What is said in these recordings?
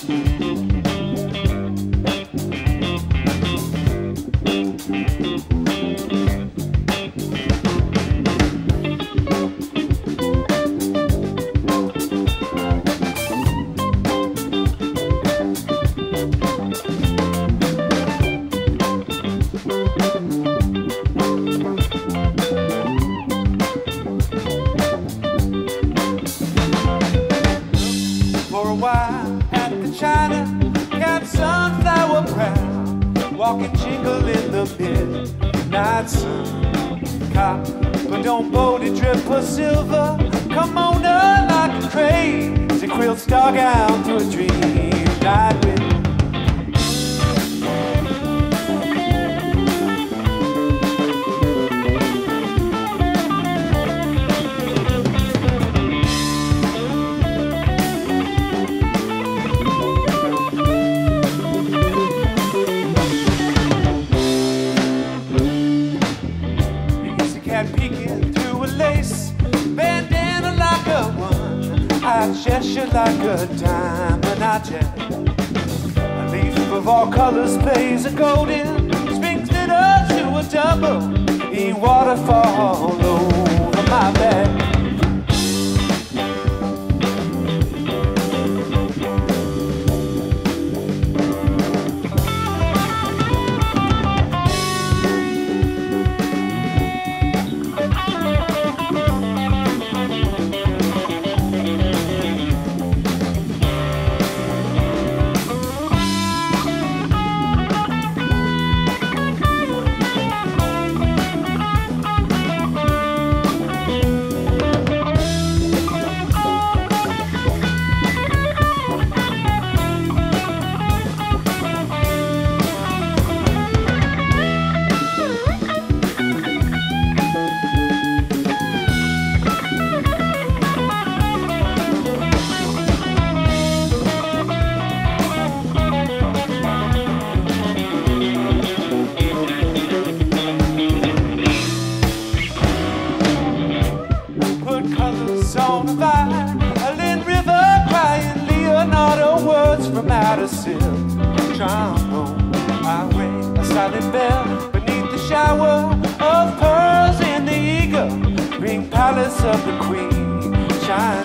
Walking jingle in the midnight sun. Copper don't bold it, drip for silver. Come on up like a crazy quilt stuck out to a dream night wind. I gesture like a diamond, I jet. A leaf of all colors plays a golden, springs it up to a double, in waterfall over my back. Trombone, I ring a silent bell beneath the shower of pearls in the eagle ring palace of the queen shining.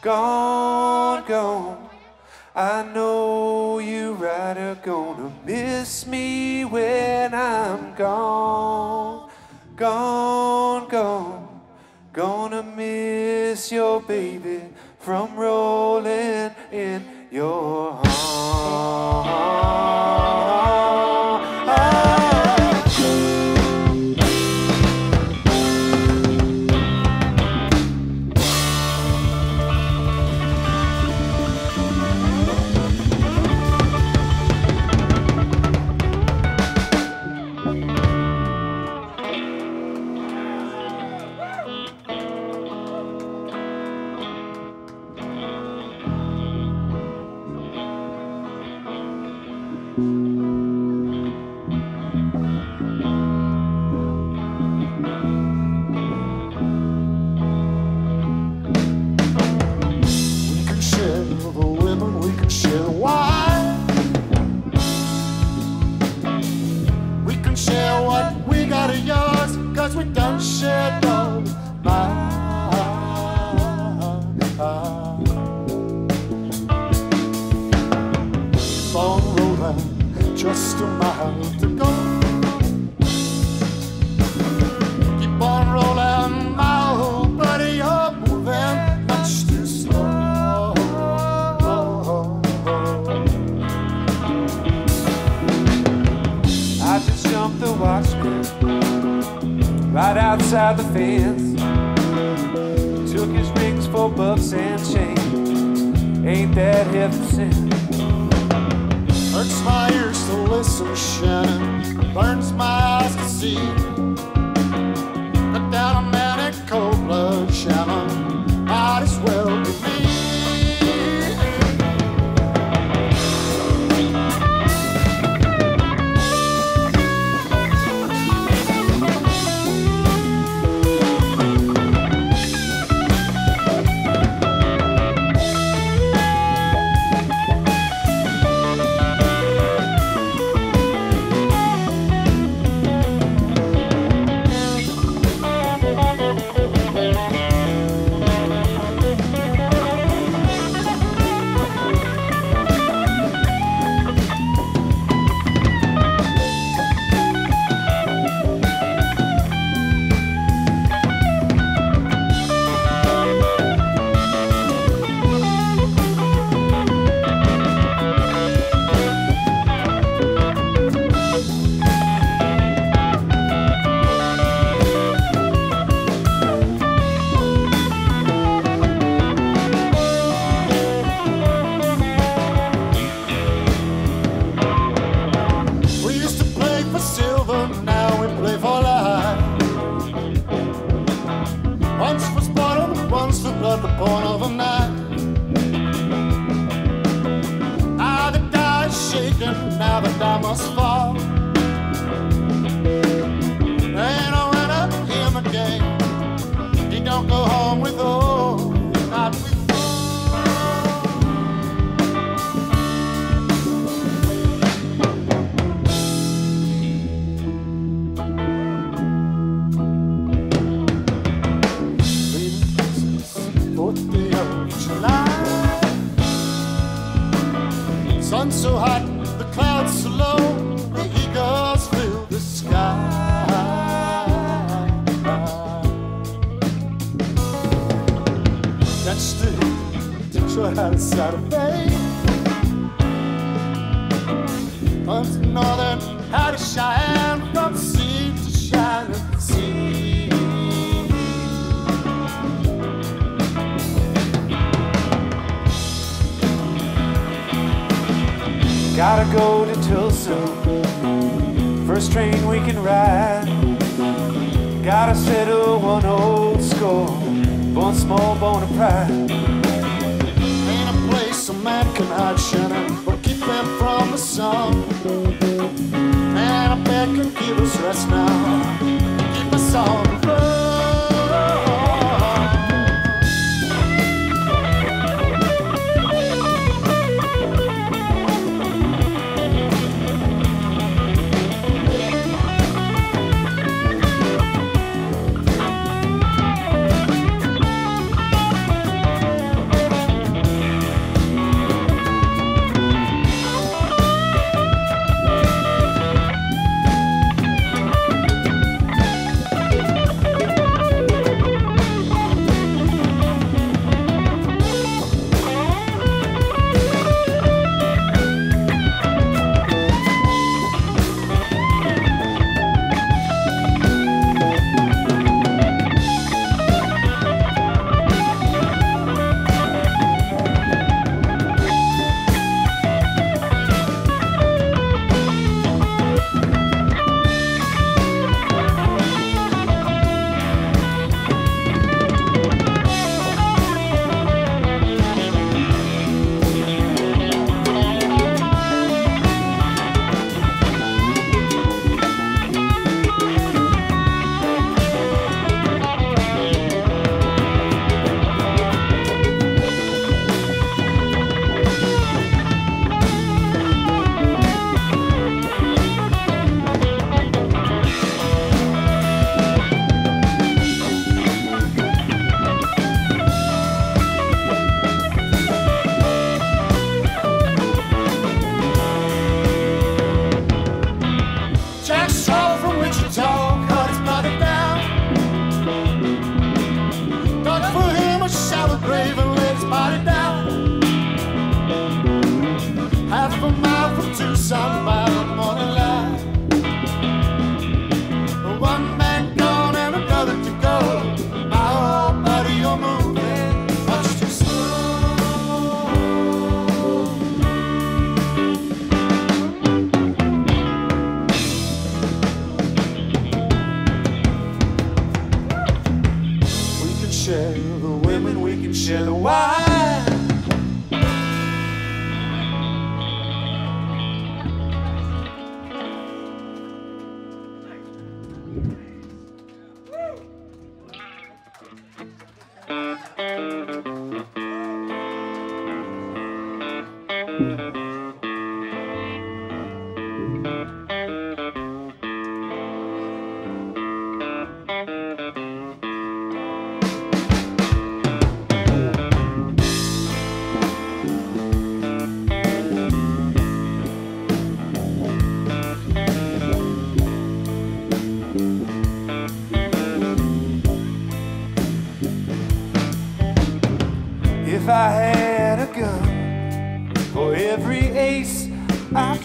gone, gone. I know you right are gonna miss me when I'm gone, gone, gone. Gonna miss your baby from rolling in your arms. We don't share no mind. Phone rolling, just a mile to go. Keep on rolling, my old buddy, you're moving much too slow. I just jumped the watchman right outside the fence. Took his rings for bucks and chains. Ain't that heaven sent? Hurts my ears to listen, Shannon. Burns my eyes to see. Cut down a man in cold blood, Shannon. Might as well be me. Now the die must fall. Ain't no winner in the game. He don't go home with all, not with sun's so hot, the clouds so low, the eagles fill the sky. That's the Detroit outside of Bay. From the northern out of Cheyenne, from sea to shining sea. Gotta go to Tulsa, first train we can ride. Gotta settle one old score, one small bone of pride. Ain't a place a man can hide, Shannon, but keep him from the sun. And a bed can give us rest now, keep us on the road.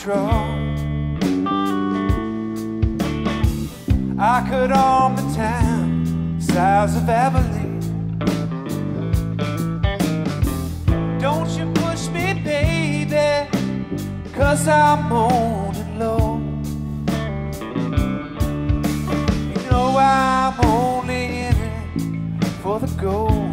control. I could own the town size of Abilene. Don't you push me, baby, 'cause I'm moaning low. You know I'm only in it for the gold.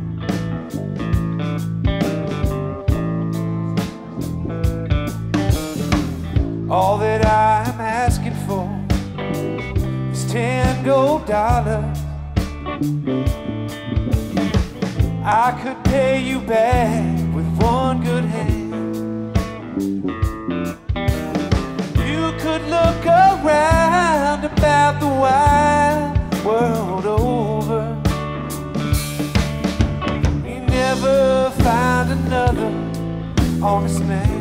All that I'm asking for is 10 gold dollars. I could pay you back with one good hand. You could look around about the wide world over. You never find another honest man.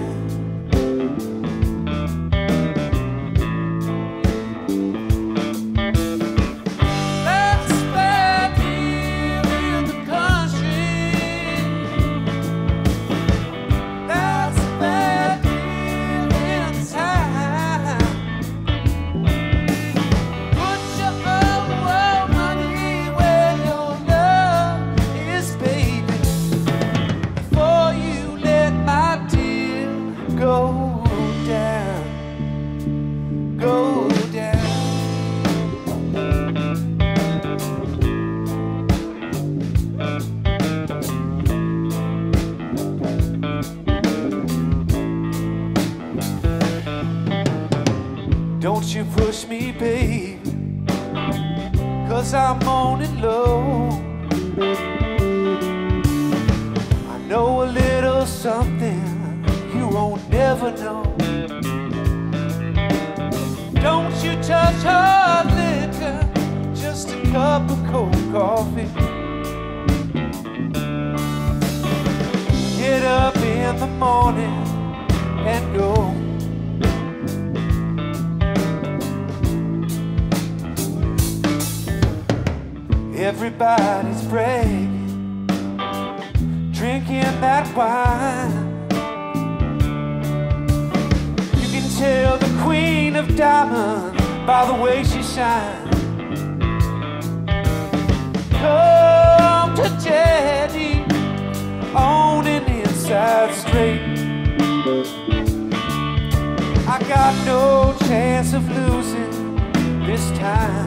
Don't you push me, babe, 'cause I'm moaning low. I know a little something you won't never know. Don't you touch hard liquor, just a cup of cold coffee. Get up in the morning and go. Everybody's bragging, drinking that wine. You can tell the queen of diamonds by the way she shines. Come to daddy on an inside straight. I got no chance of losing this time.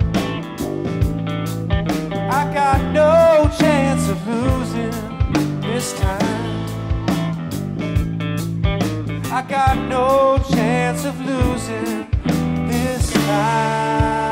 I got no chance of losing this time. I got no chance of losing this time.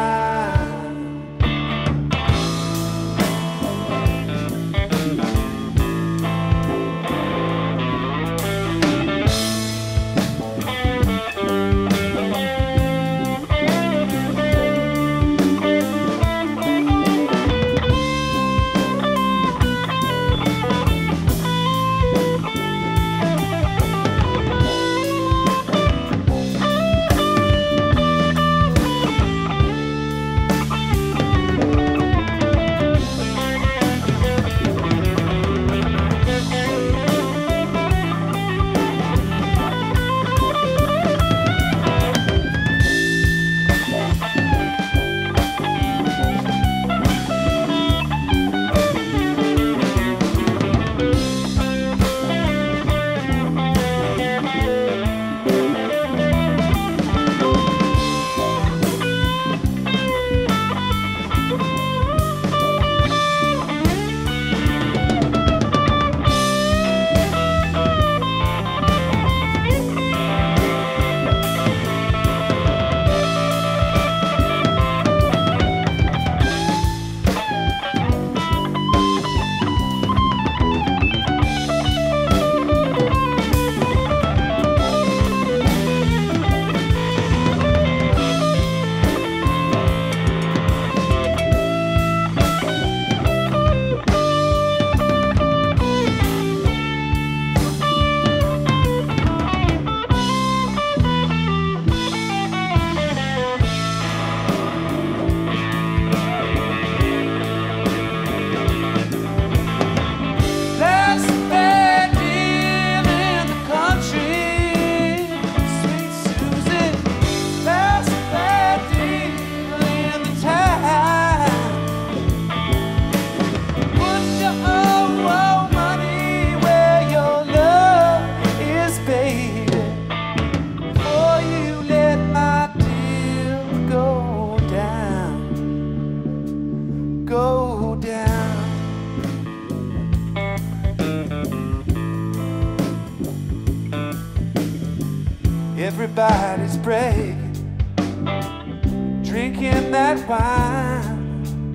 everybody's bragging, drinking that wine.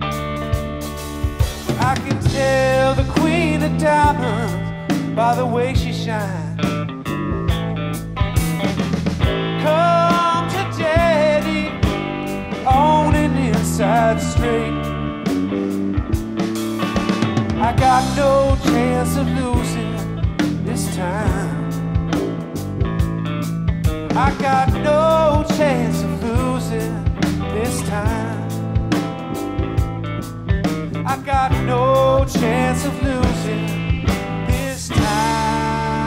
I can tell the queen of diamonds by the way she shines. Come to daddy on an inside straight. I got no chance of losing this time. I got no chance of losing this time. I got no chance of losing this time.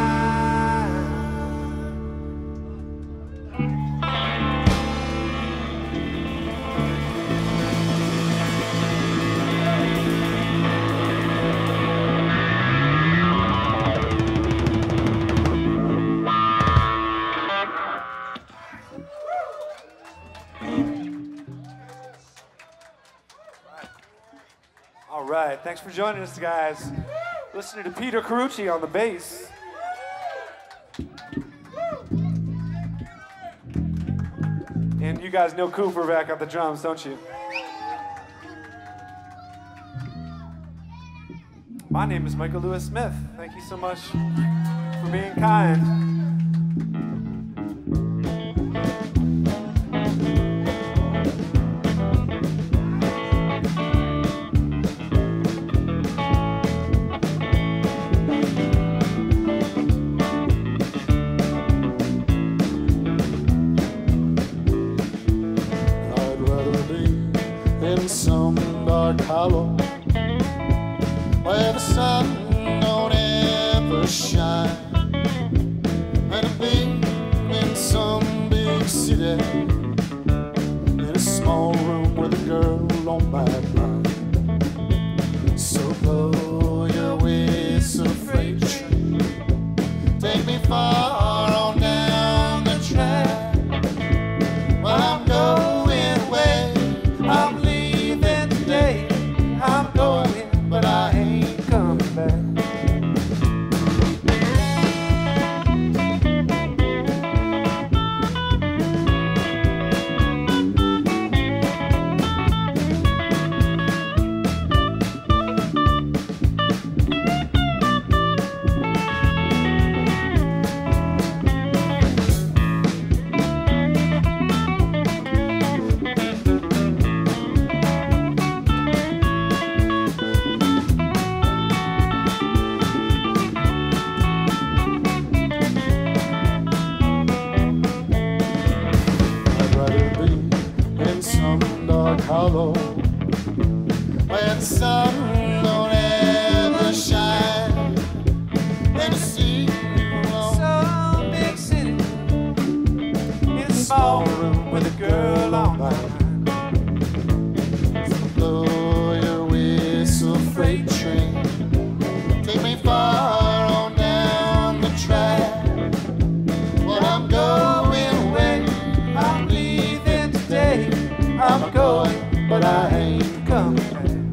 All right, thanks for joining us, guys. Listening to Peter Carucci on the bass. And you guys know Cooper back on the drums, don't you? My name is Michael Lewis Smith. Thank you so much for being kind. Some dark hollow where the sun don't ever shine, and to be in some big city in a small room with a girl on my mind. So blow your whistle, freight train, take me far on down the track. Well, I'm going away, I'm leaving today. I'm going, but I ain't coming back. Hollow where the sun don't ever shine, and to see Some big city in a small room with a girl on my mind. So blow your whistle, freight train, take me far on down the track. Well, I'm going away, I'm leaving today. I'm going, but I ain't coming back.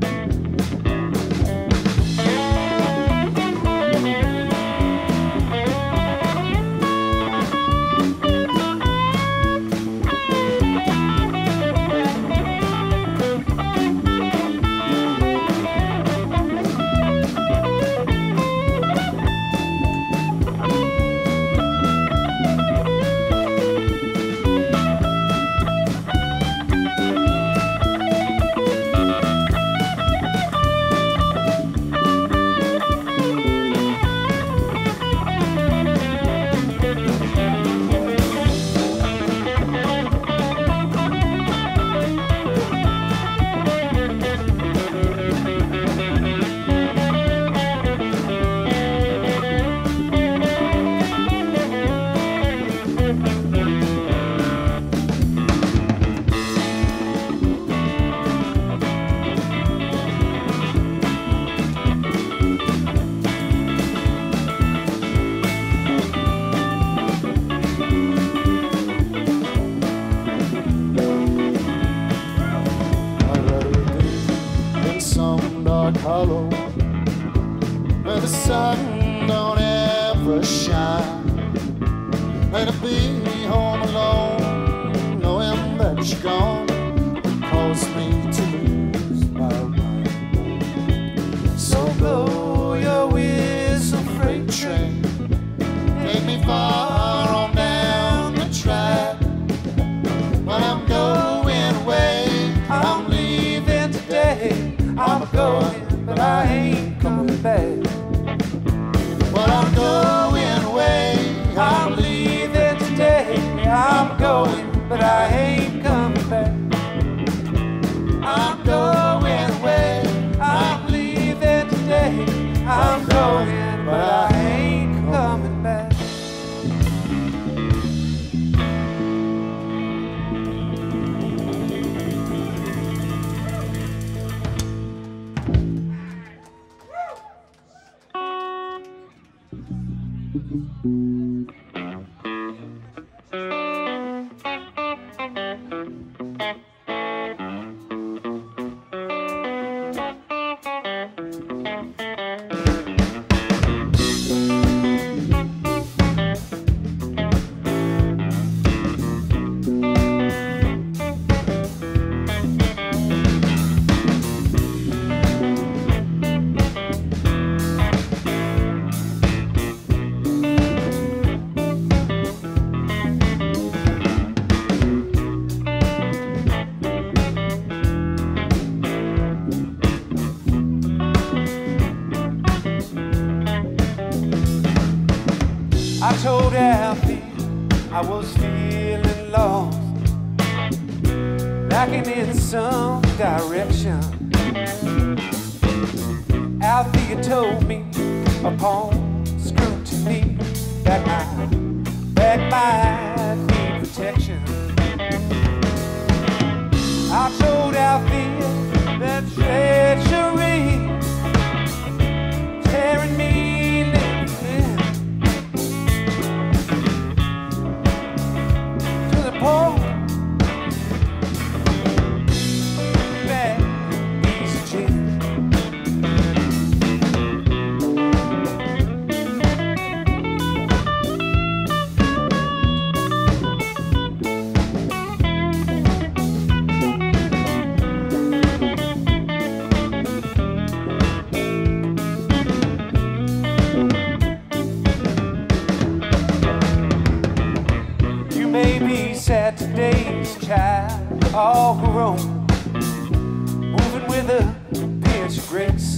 Hollow where the sun don't ever shine, and to be home alone she's gone, it caused me to lose my mind. So blow your whistle, freight train, take me far on down the track. But I'm going away, I'm leaving today. I'm going, but I ain't coming back. But I'm going away, I'm leaving today. I'm going, but I ain't coming back. I'm going away, I'm leaving today. I'm going, but I ain't coming back. I told Alfie I was feeling lost, lacking in some direction. Alfie had told me upon scrutiny that my back might need protection. I told Alfie that treachery tearing me today's child, all grown, moving with a pinch of grace.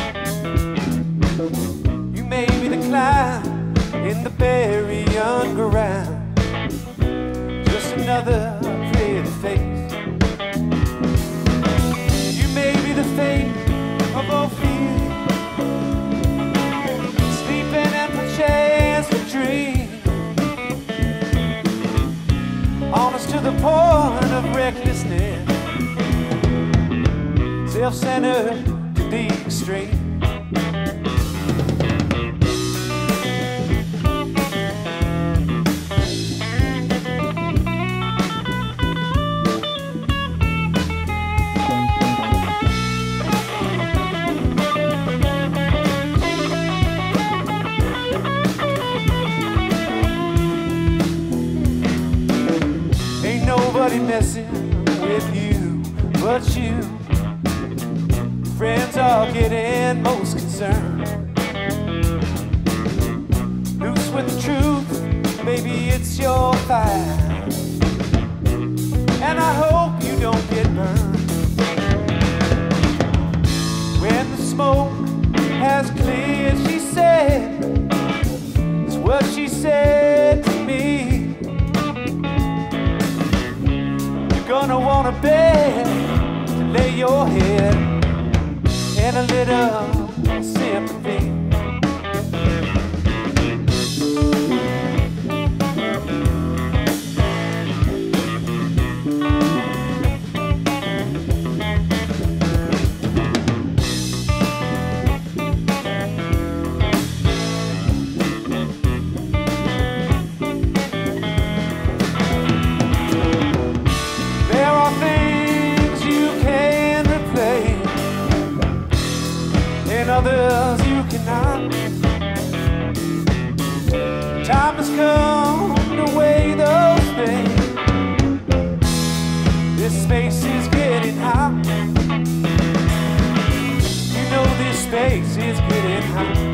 You may be the climb in the very underground, just another pretty face. You may be the fate of Ophelia, sleeping and perchance a dream. Honest to the point of recklessness, self-centered to the extreme. Nobody messing with you but you. Friends are getting most concerned. Loose with the truth, maybe it's your fire, and I hope you don't get burned. When the smoke has cleared, she said, it's what she said to me. Gonna want a bed to lay your head and a little sympathy. Others you cannot. This space is getting hot. You know this space is getting hot.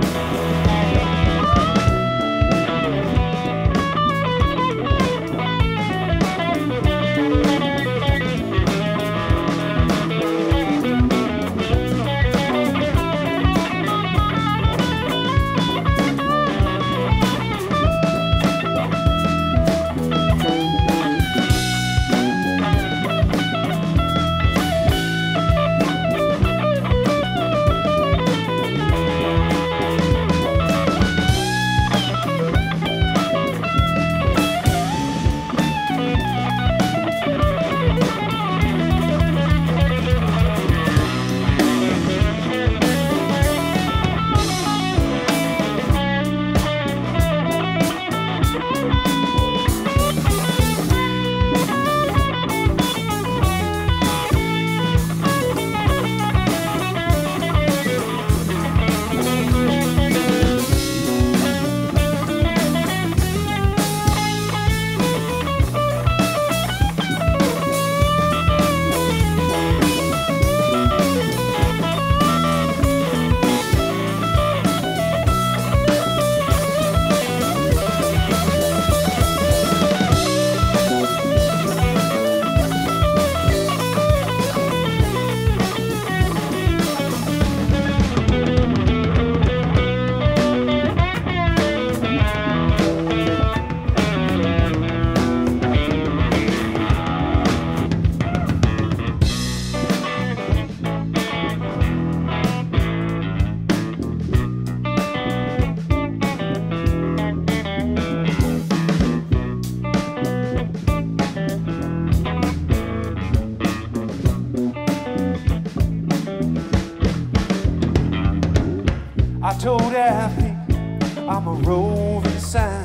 I told Alfie I'm a roving sign.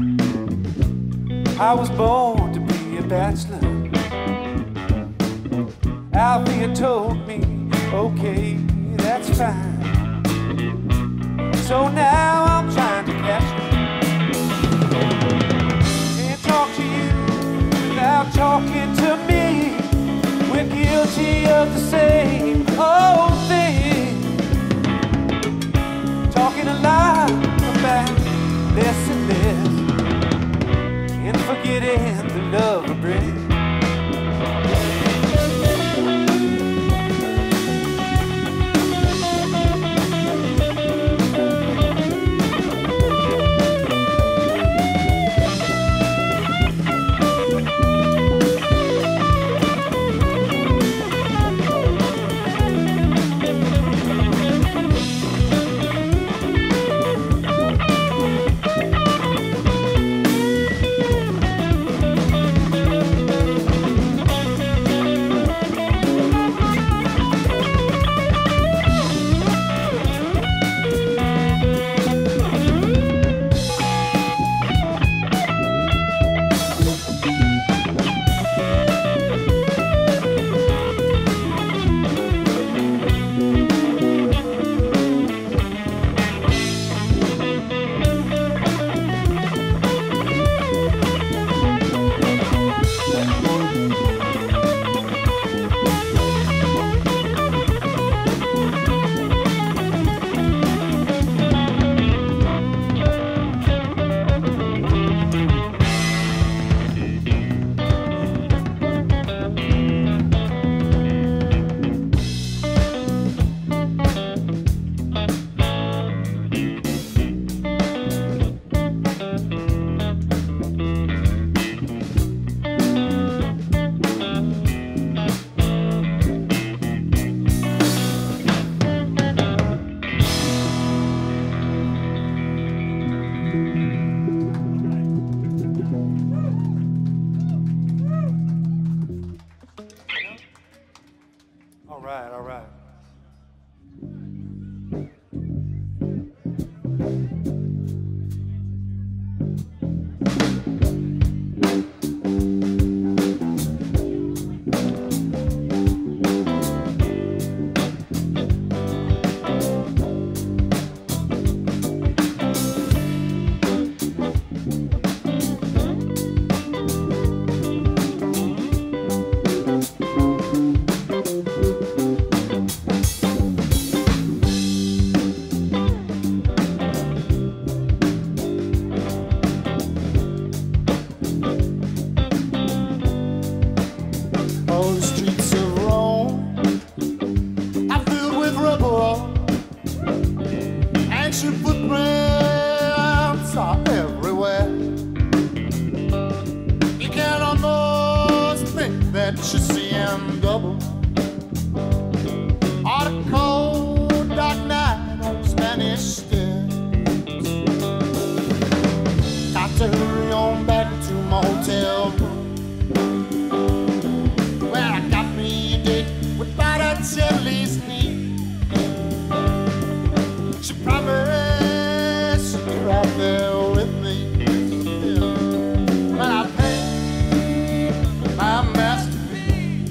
I was born to be a bachelor. Alfie had told me, okay, that's fine. So now I'm trying to catch you. Can't talk to you without talking to me. We're guilty of the same old thing. Talking a lot about less and less, and forgetting the love of bread. Oh, the streets of Rome are filled with rubble. Ancient footprints are everywhere. You can almost think that you're seeing double. On a cold, dark night on Spanish Steps. Got to hurry on back to my hotel room. Well, I got me a date with Botticelli's niece. She promised she'd be right there with me. But I paid my masterpiece.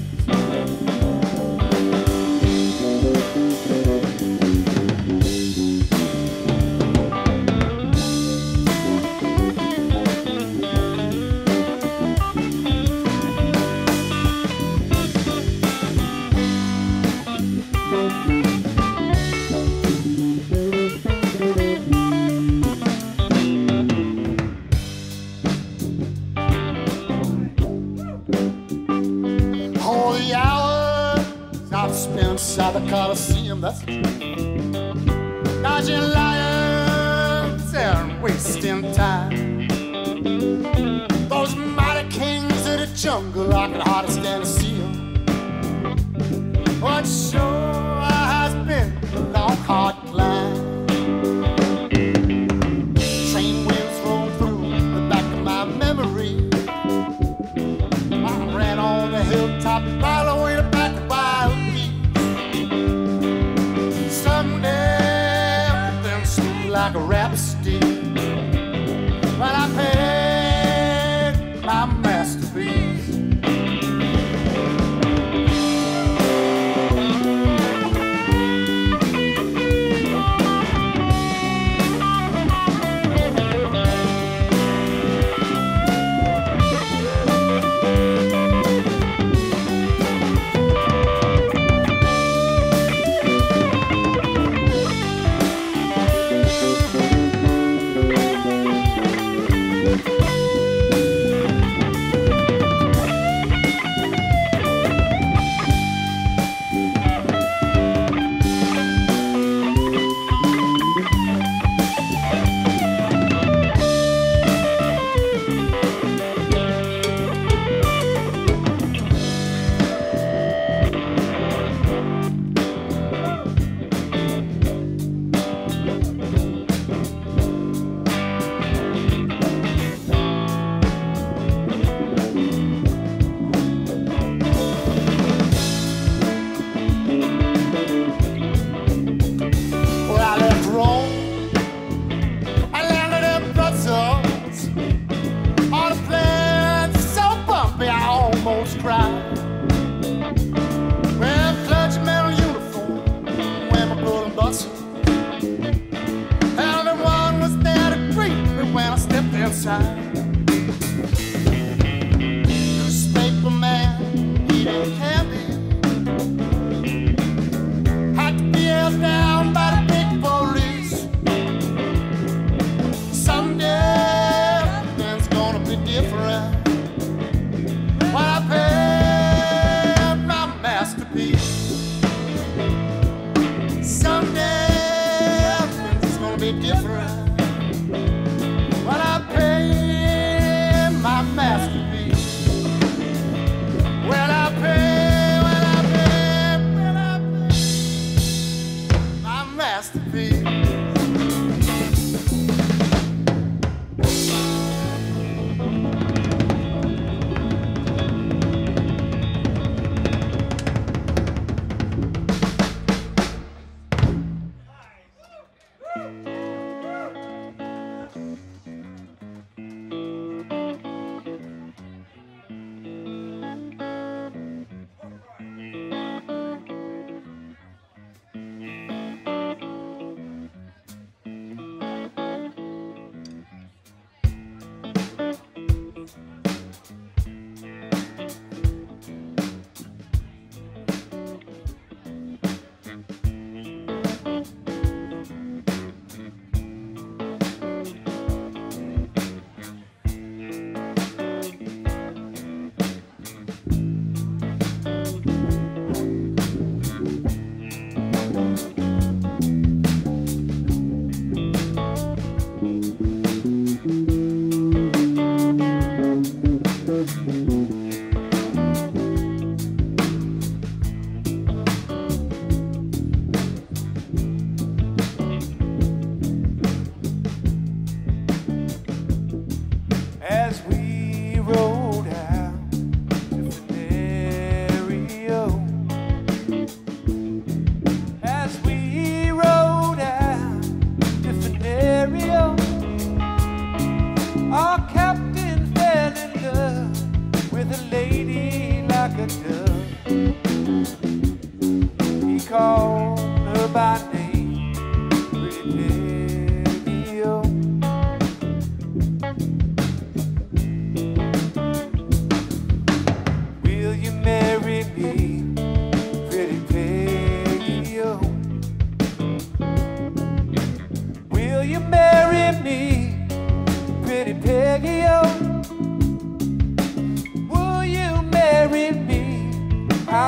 All the hours I've spent inside the Coliseum, that's true. Dodging lions and wasting time. Those mighty kings of the jungle, I could hardly stand to see them. But sure has been a long, hard climb. Train wheels roll through the back of my memory. I ran on the hilltop, mile away to back to wild beast. Someday everything's smooth like a rhapsody. But I paid my masterpiece.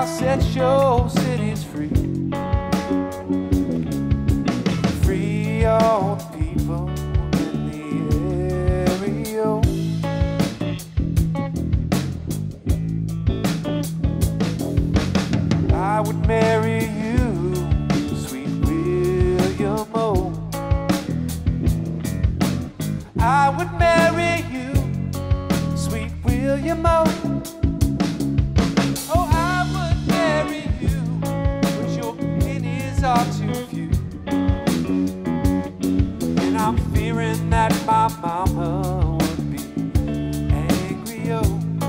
I'll set your cities free. Free all the people in the area. I would marry you, sweet William O. I would marry you, sweet William O. Oh, I would marry you, but your pennies are too few. And I'm fearing that my mama would be angry, oh.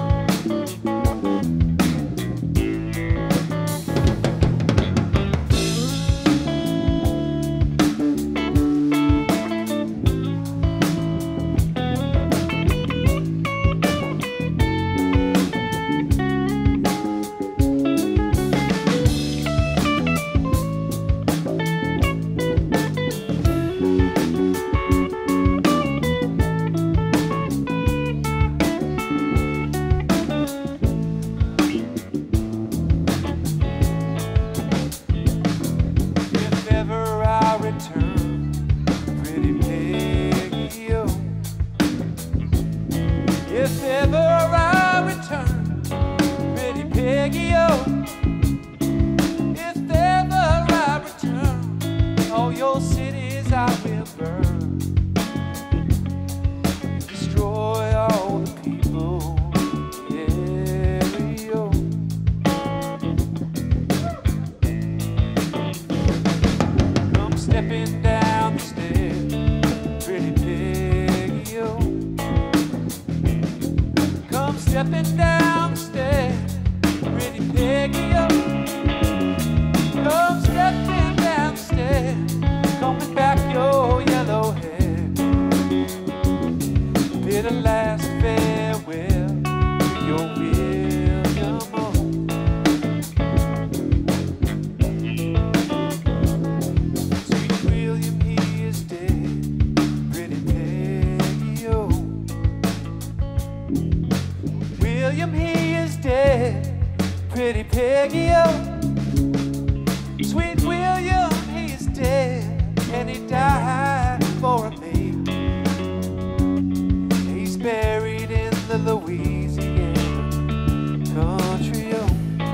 If ever I return, pretty Peggy, oh. If ever I return, all your cities I will burn. Destroy all the people in the area. Come stepping down the stairs, pretty Peggy, oh. Come stepping down the stairs, pretty Peggy, oh. Come stepping down the stairs, combing back your yellow hair. Bid a last farewell to your William O. Sweet William, he is dead, pretty Peggy, oh. William, he is dead, pretty Peggy, oh. Sweet William, he is dead, and he died for a me. He's buried in the Louisiana country, oh.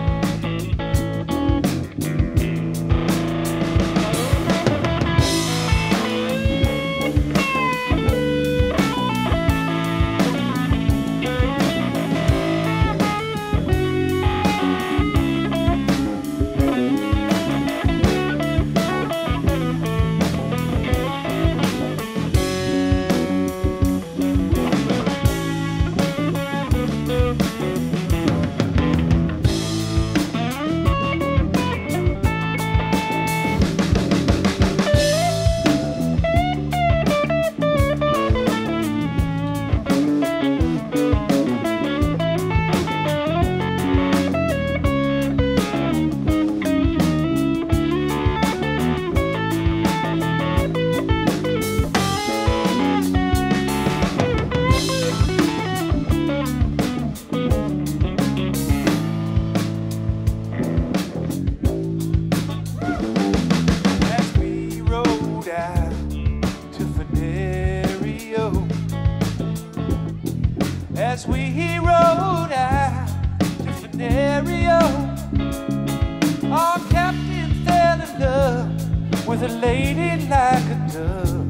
As we rode out to Venerio, our captain fell in love with a lady like a dove.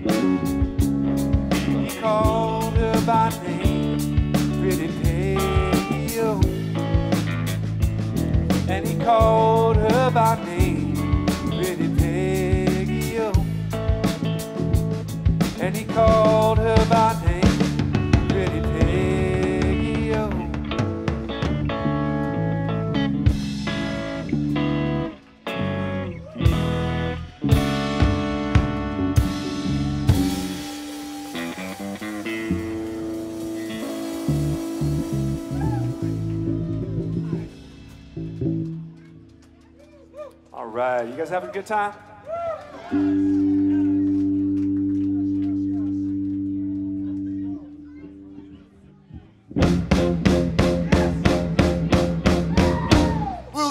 He called her by name, pretty Peggy, oh. And he called her by name, pretty Peggy, oh. And he called her by name, pretty Peggy, oh. All right, you guys having a good time? We'll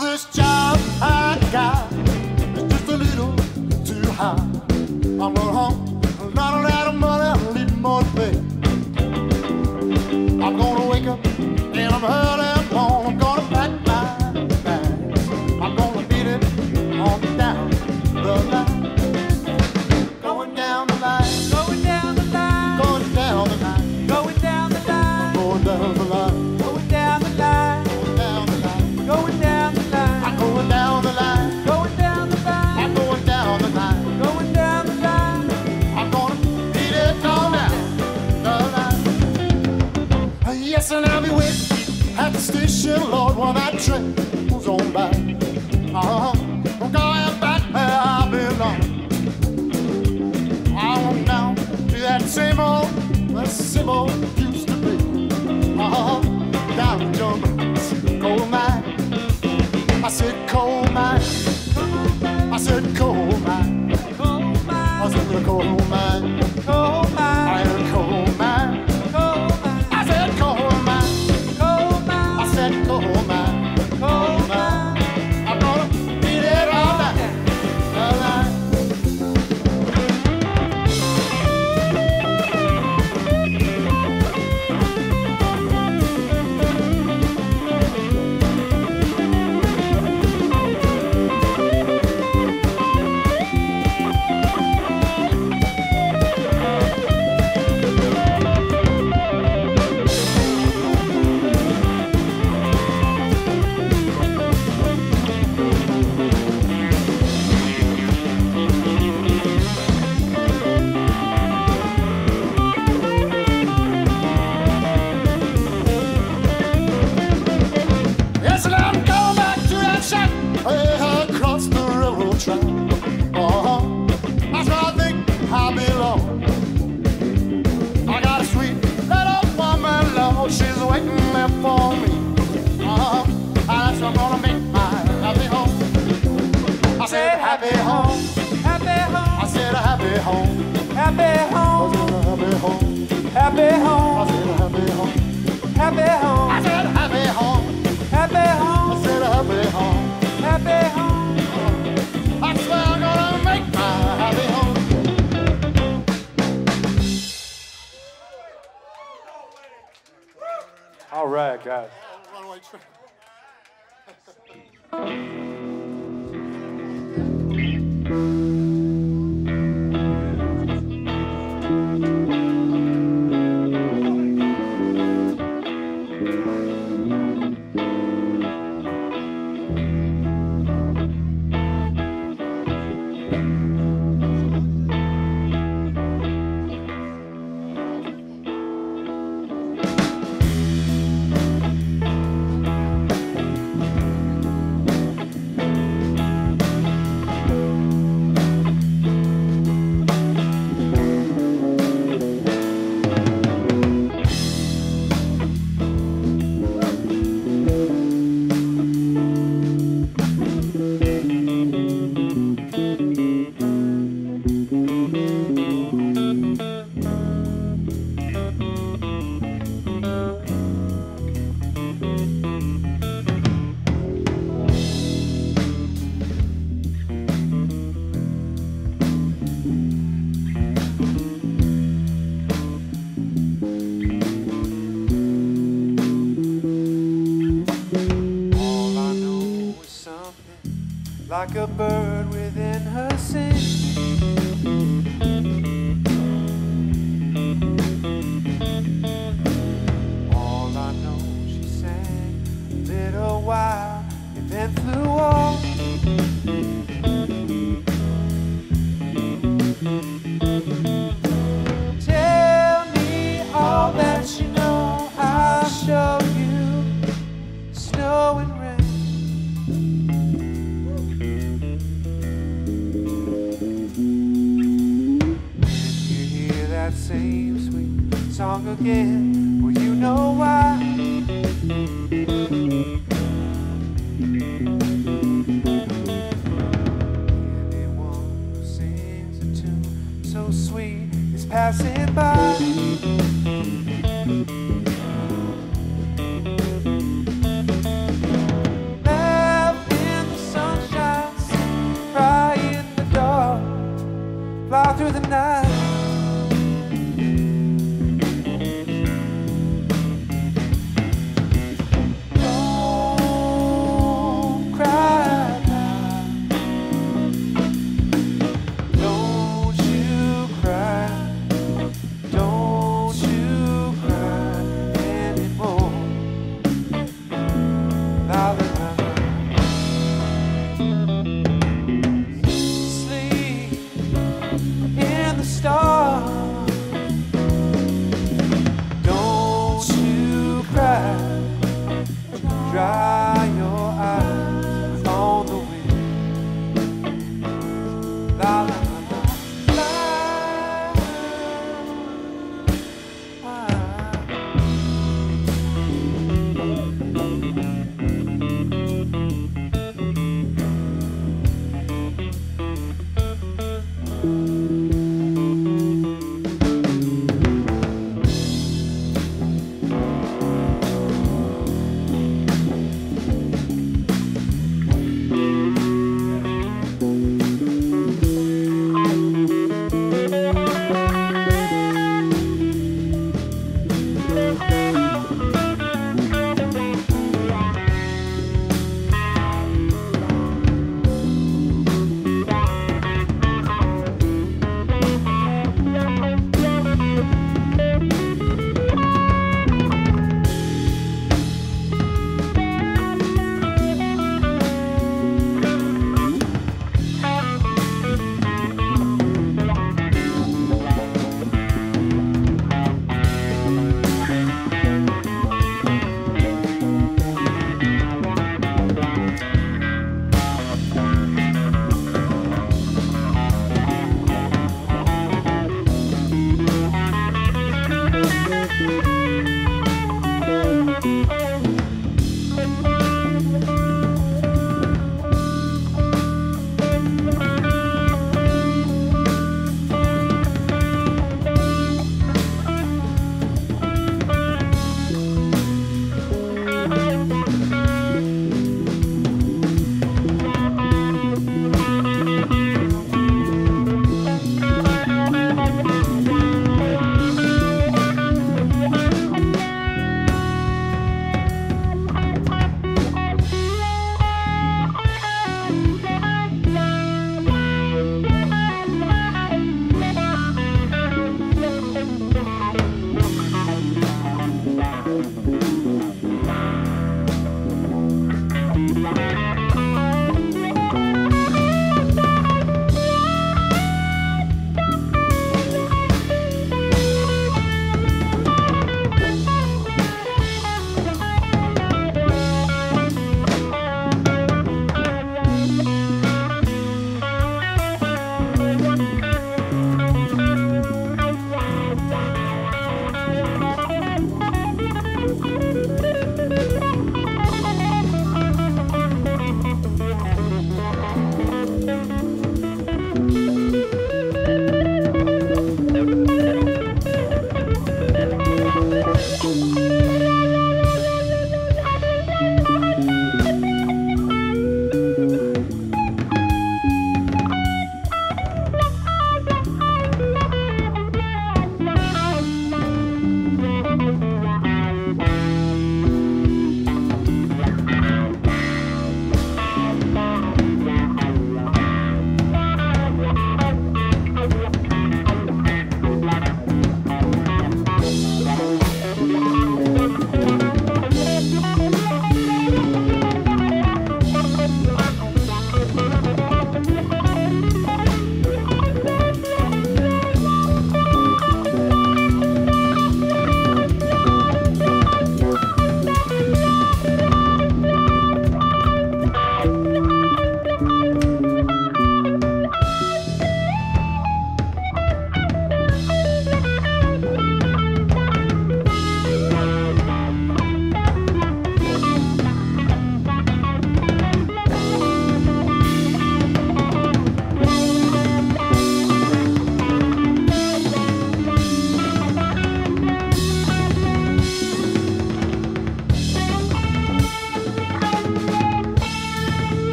more used to be. Down in Jones, coal mine. I said coal mine. I said coal mine. I said the coal mine. I heard coal mine. I said coal mine. I said coal mine. I'm gonna be there all night. All night. Yes, and I'm going back to that shack way across the railroad track. That's where I think I belong. I got a sweet little woman, Lord, she's waiting there for me. That's where I'm gonna make my happy home. I said happy home. I said a happy home. I said a happy home. I said happy home. I said happy home. I said happy home. I said happy home. That's where I'm gonna make my happy home. All right, guys. Runaway train. Like a bird within her sing. All I know, she sang a little while and then flew off. Tell me all that you know, I'll show you snow and rain. That same sweet song again, well, you know why. Anyone who sings a tune so sweet is passing by. Laugh in the sunshine, cry in the dark, fly through the night.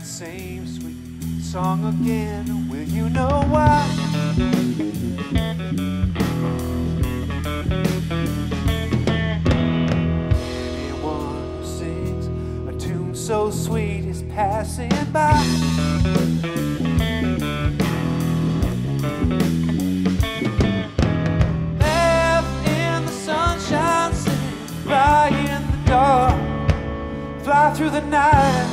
same sweet song again. Will you know why? Anyone who sings a tune so sweet is passing by. Left in the sunshine, sitting right in the dark, fly through the night.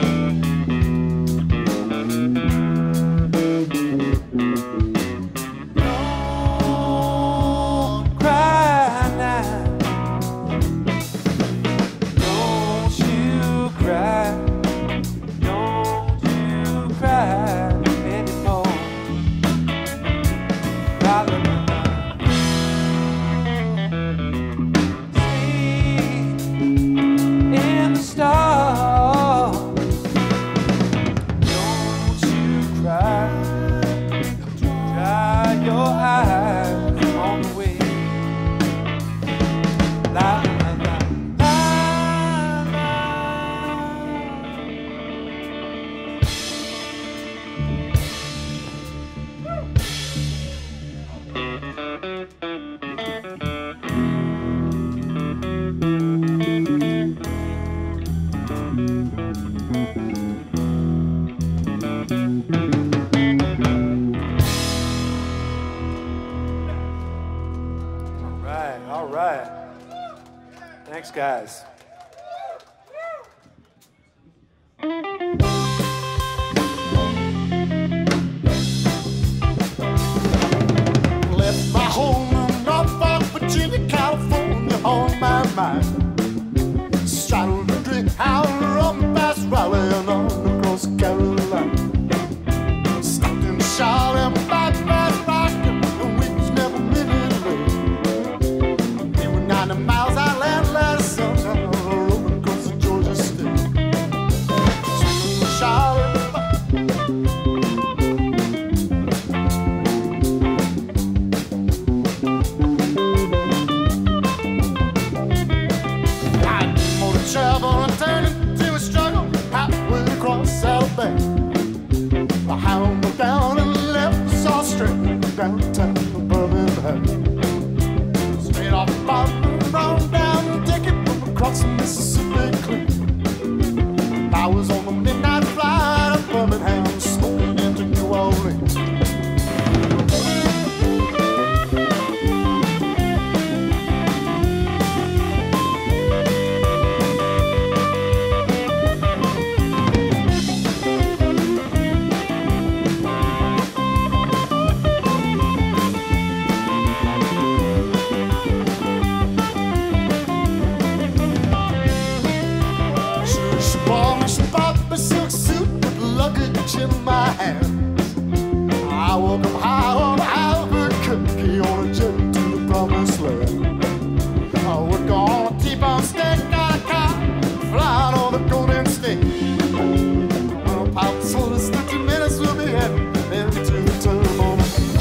All right. Thanks, guys. Left my home in Norfolk, Virginia, California on my mind. Straddled a drink out on past Raleigh and on across Carolina. Stopped in Charlotte, back past Rockland, and we was never minute late. They were 90 miles outland, let us sunshine on the road across the Georgia state. Stopped in Charlotte. Trouble and turning to a struggle halfway across Alabama. I hound down and left us all straight downtown Birmingham. Straight off Boston, round down the ticket across the Mississippi clean. I was on the midnight flight of Birmingham, smoking into New Orleans. In my hands, I woke up high on Albuquerque on a jet to the promised land. I work on a T-bone steak, got a car, flying on the Golden State. Well, Pop told us 50 minutes we'll be heading into the terminal.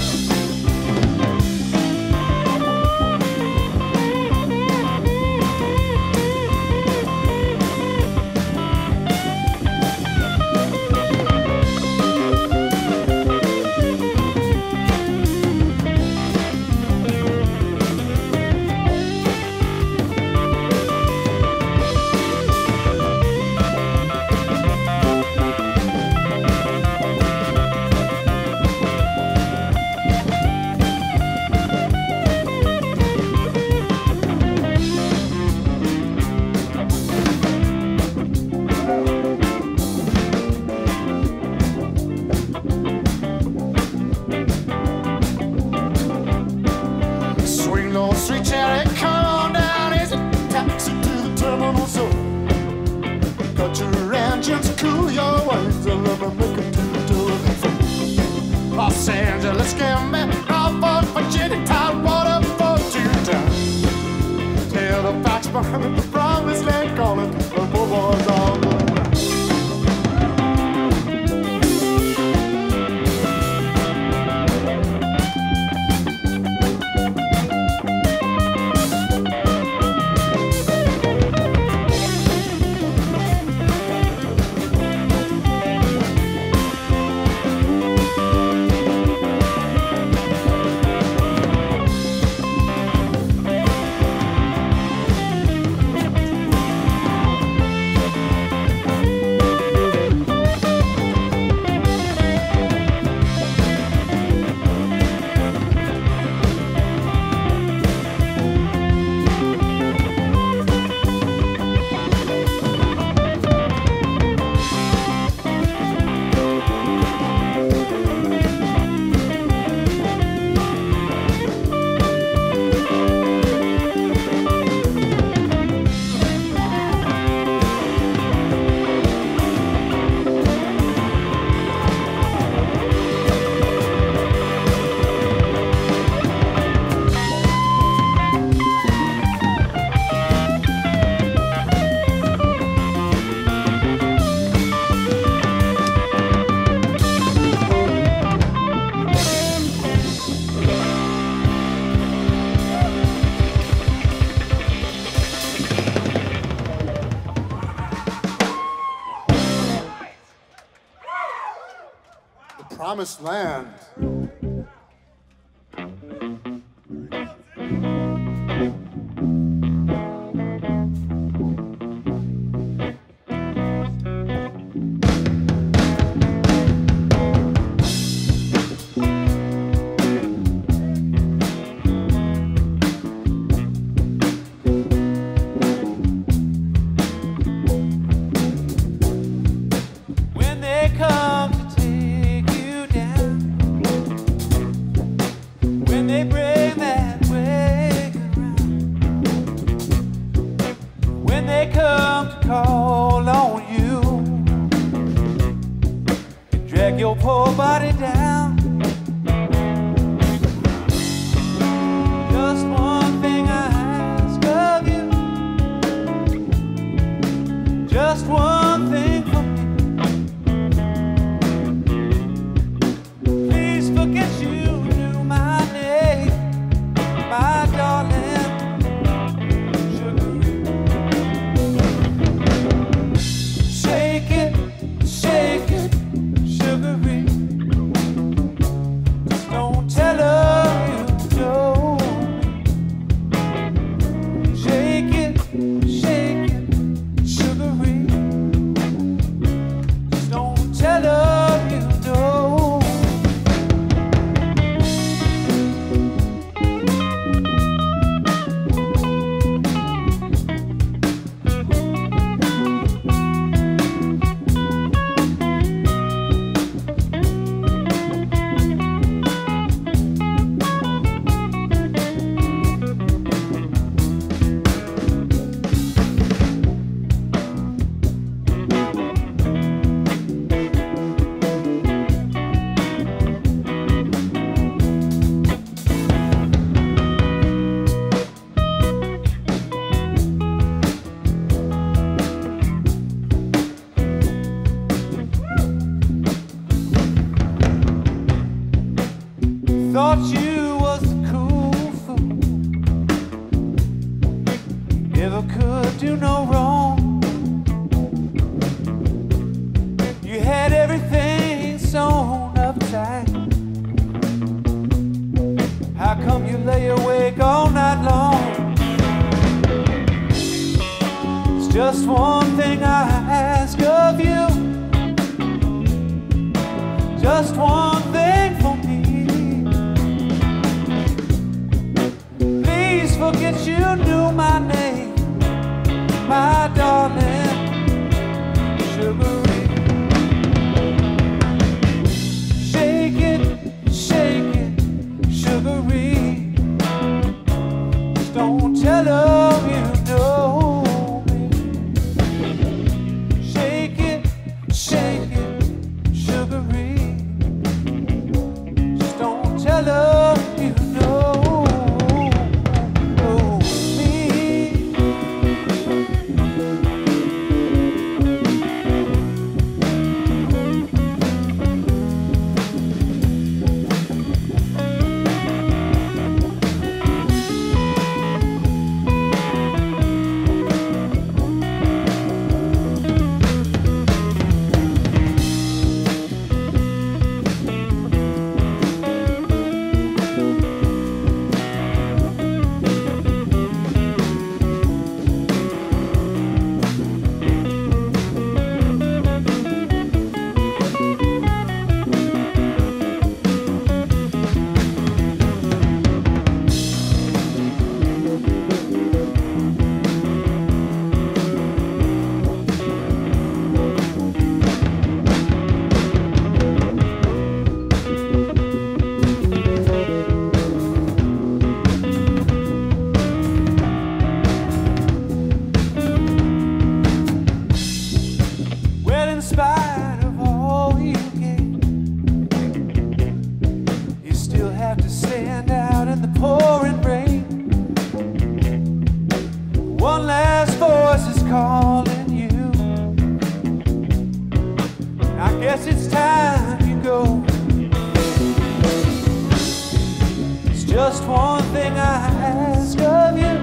Sweet cherry, come on down, is it? Taxi to the terminal zone. Got your engines, cool your ways, and let me make it to the telephone. Los Angeles, get me, Norfolk, Virginia, Tidewater, for 2 times. Tell the facts behind the promised land calling, the poor boys all the way. promised land. Your poor body down. Just one thing I ask of you. Just one thing from me. Please forget you knew my name, my darling. Shake it, shake it. Just don't tell her you know. Shake it, sugary. Just don't tell her you know. Thought you was a cool fool, never could do no wrong. You had everything sewn up tight. How come you lay awake all night long? It's just one thing I ask of you. Just one thing for me. Forget you knew my name, my darling, sugary. Shake it, sugary. Just don't tell her you know me. Shake it, sugary. Just don't tell her you know. In spite of all you gain, you still have to stand out in the pouring rain. One last voice is calling you. I guess it's time you go. It's just one thing I ask of you.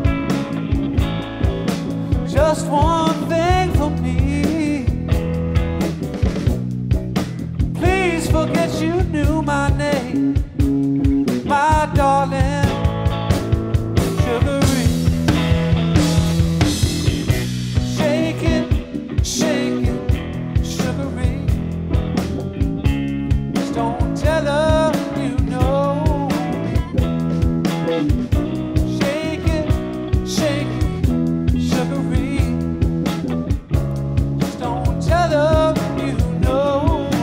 Just one thing for me. forget you knew my name, my darling, sugary. Shake it, sugary. Just don't tell her you know. Shake it, sugary. Just don't tell her you know.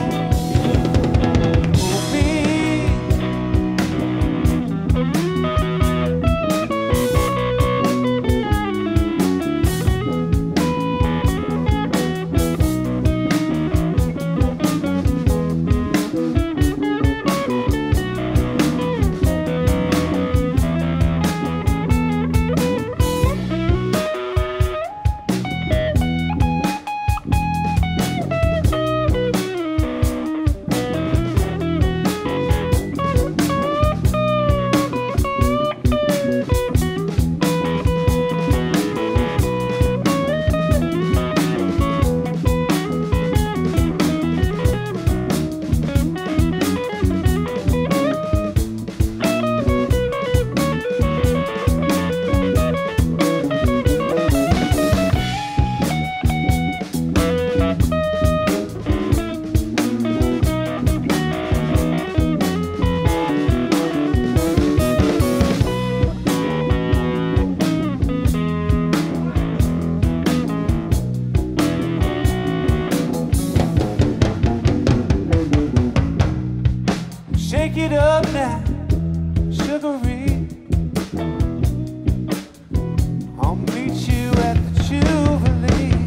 Shake it up now, sugary. I'll meet you at the Jubilee.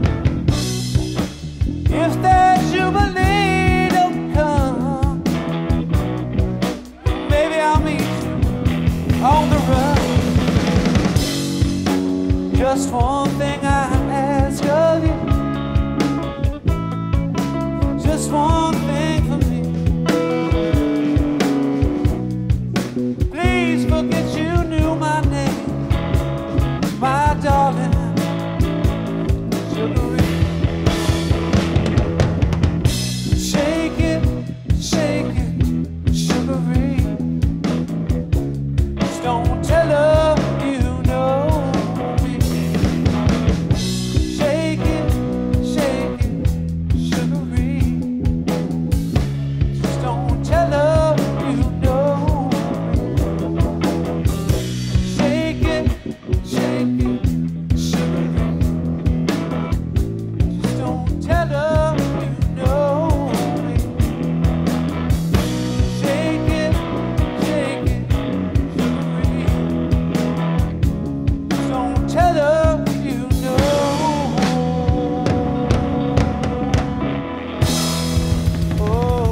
If that Jubilee don't come, maybe I'll meet you on the run. Just one thing I ask of you, just one thing for me. Please forget you knew my name, my darling, sugary. Shake it, sugary. Just don't tell her you know me. Shake it, sugary. Just don't tell her you know. Shake it, sugary. Just don't tell her you know me. Shake it, sugary. Just don't tell her you know. Oh.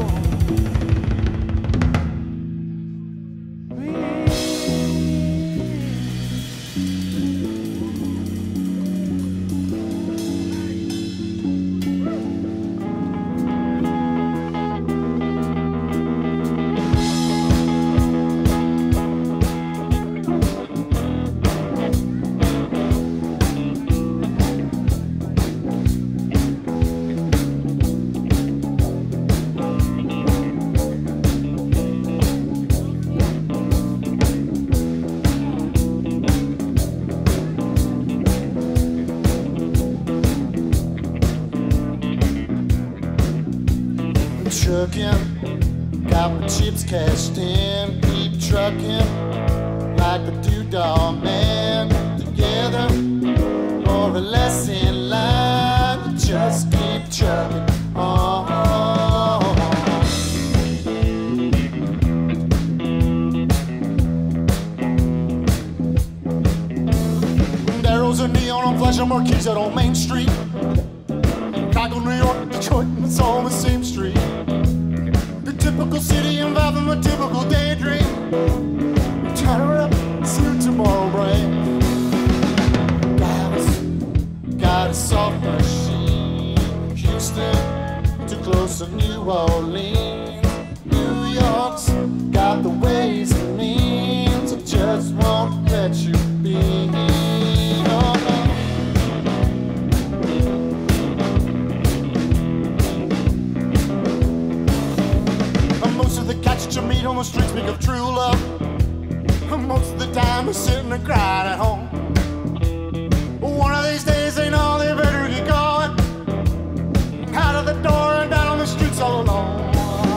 Trucking, got my chips cashed in, keep trucking like the Doodah Man. Together, more or less in line, just keep trucking on. Arrows are neon on flashing marquees out on Main Street. Chicago, New York, Detroit, it's all the same street. The typical city involving a typical daydream. Try to wrap, see what tomorrow brings. Got a soft machine. Houston, too close to New Orleans. New York's got the ways and means. I just won't let you be. Oh, no. you meet on the street speak of true love. Most of the time they're sitting and crying at home. One of these days they know they better get going, out of the door and down on the streets all alone.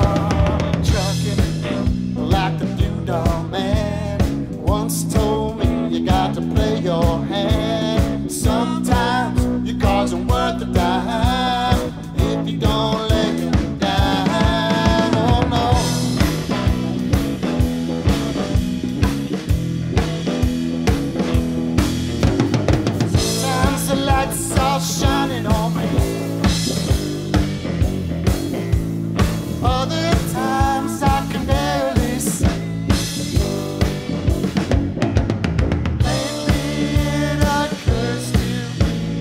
Trucking like the doo-dah man once told me, you got to play your hand. Sometimes your cards aren't worth a dime if you don't lay it down. Oh no. Sometimes the lights are shining on me, other times I can barely see. Lately it occurs to me,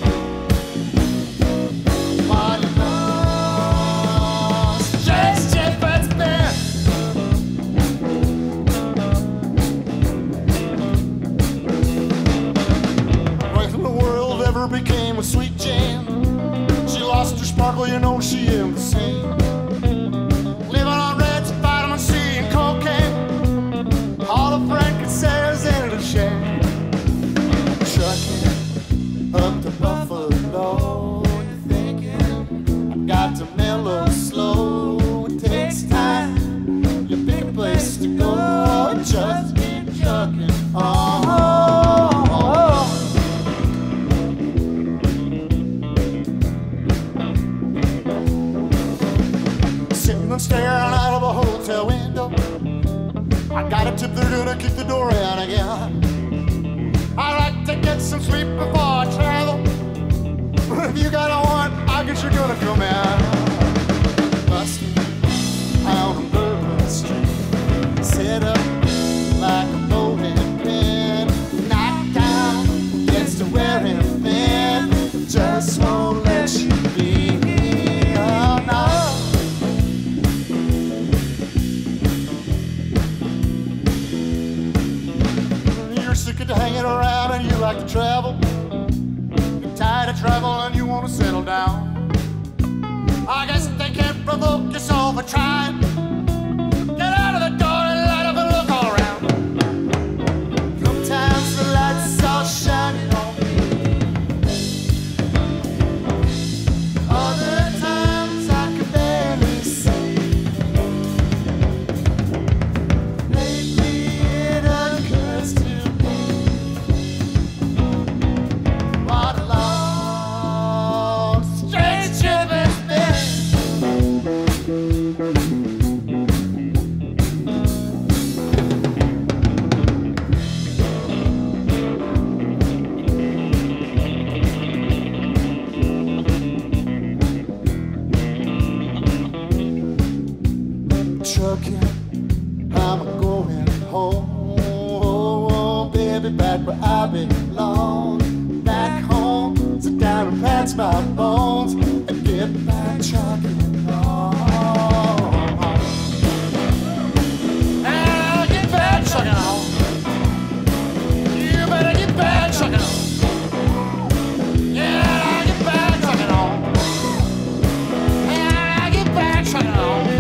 what a long strange trip it's been. When the world ever became a sweet jam, she lost her sparkle, you know she ain't the same. Living on Reds, vitamin C, and cocaine, all a friend could say is in a shame. Trucking up to Buffalo, you're thinking I've got to mellow slow. It takes time, you pick a place to go, just keep trucking on. Sitting and staring out of a hotel window, I got a tip they're gonna kick the door in again. I like to get some sleep before I travel, but if you got a one, I guess you're gonna come in. Busted out on Bourbon Street, set up like a bowling pin, knocked down against a wearing thin, just won't let you be. Oh no. You're sick of hanging around and you like to travel. You're tired of travel and you want to settle down. I guess they can't provoke you so for trying. Get out of the door and light up and look all around. Sometimes the lights are shining on me, other times I can barely see. Lately it occurs to me, what a long strange trip it's been. Trucking, I'm going home, baby, back where I belong. Back home, sit down and pats my bones and get back trucking on. And get back trucking on. You better get back trucking on. Yeah, get back trucking on. Yeah, get back trucking on.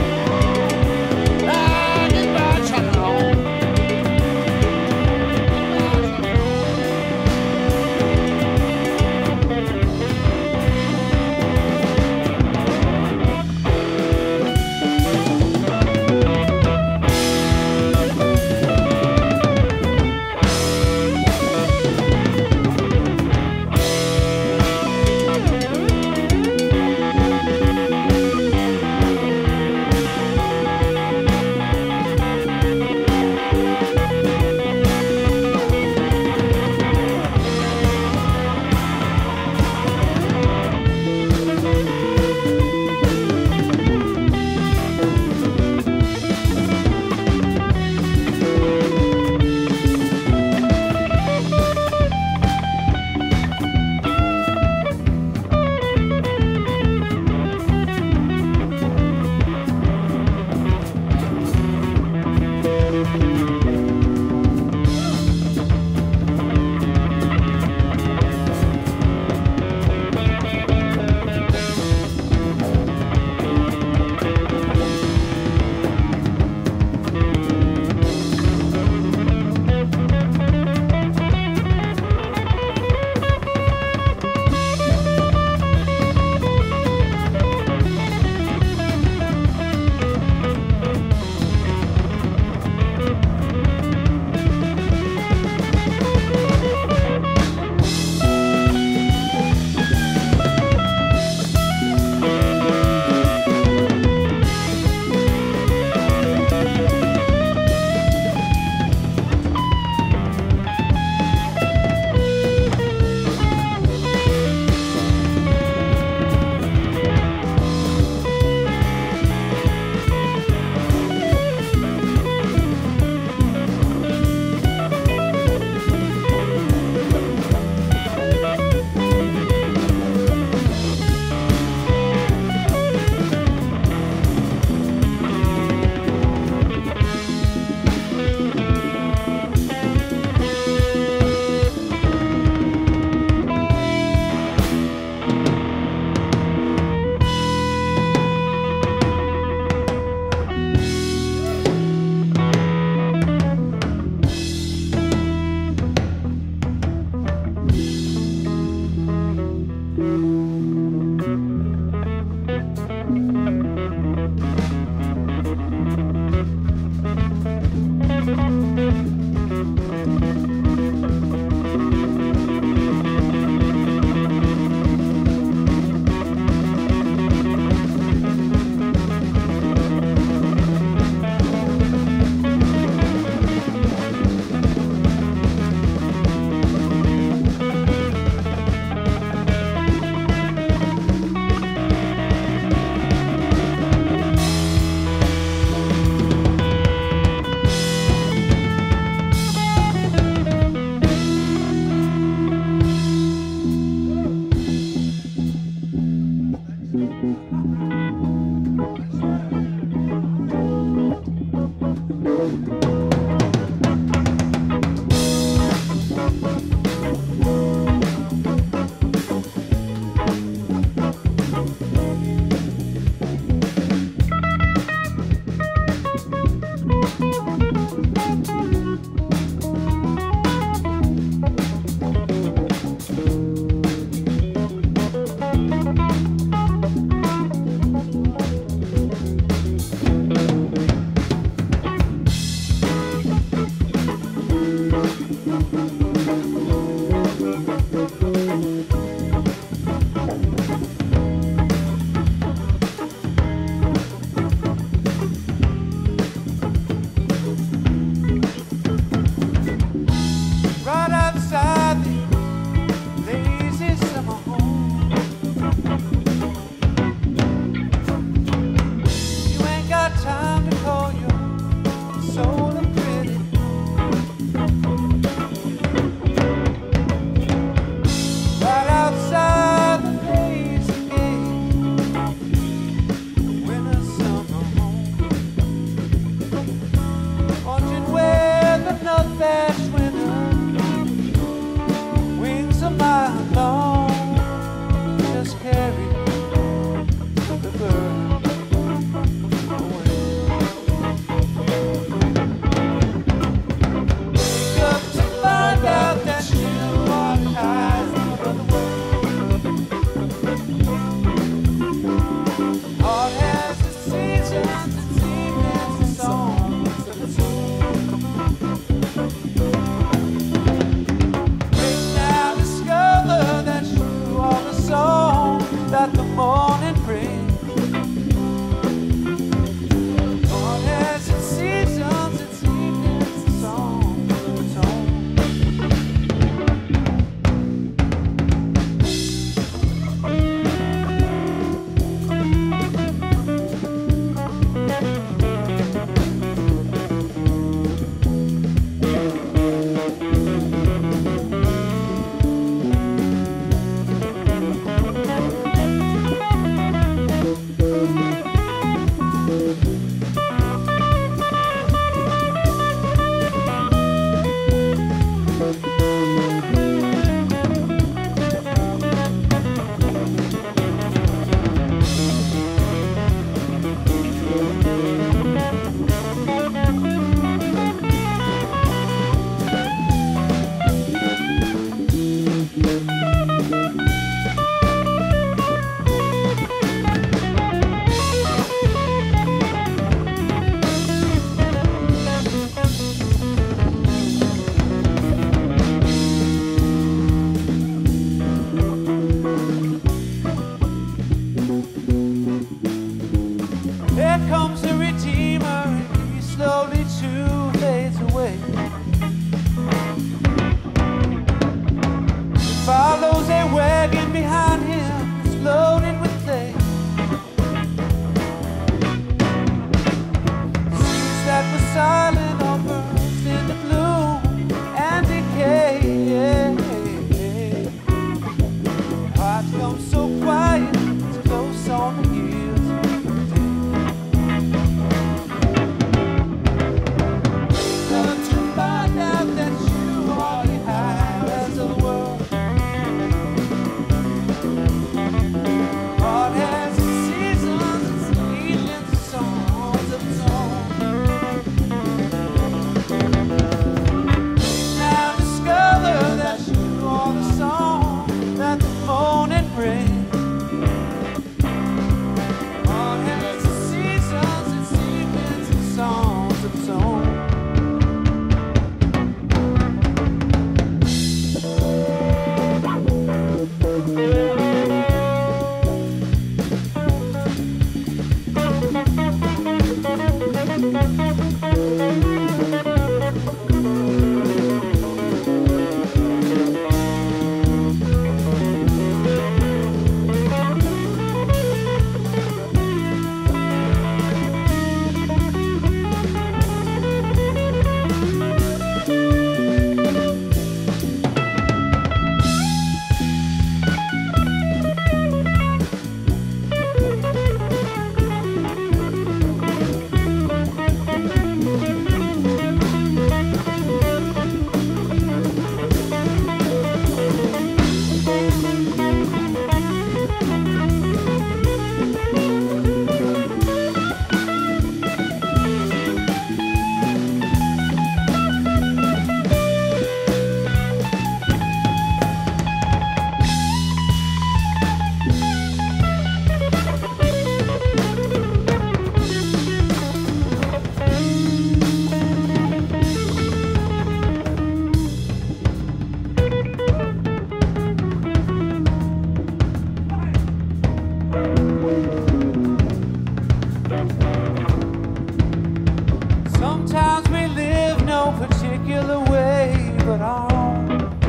but our own.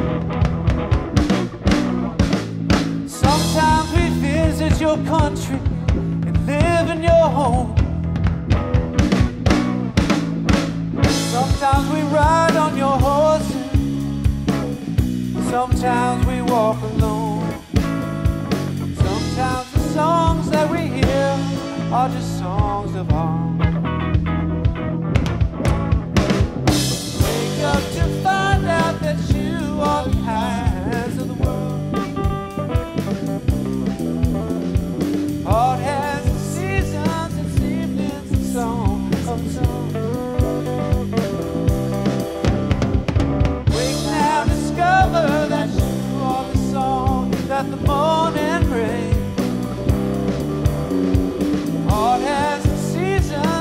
Sometimes we visit your country and live in your home. Sometimes we ride on your horses. Sometimes we walk alone. Sometimes the songs that we hear are just songs of our own. Wake up to find out that you are the eyes of the world. Heart has its seasons, its evenings, and song of song. Wake now, discover that you are the song that the morning brings. Heart has its seasons.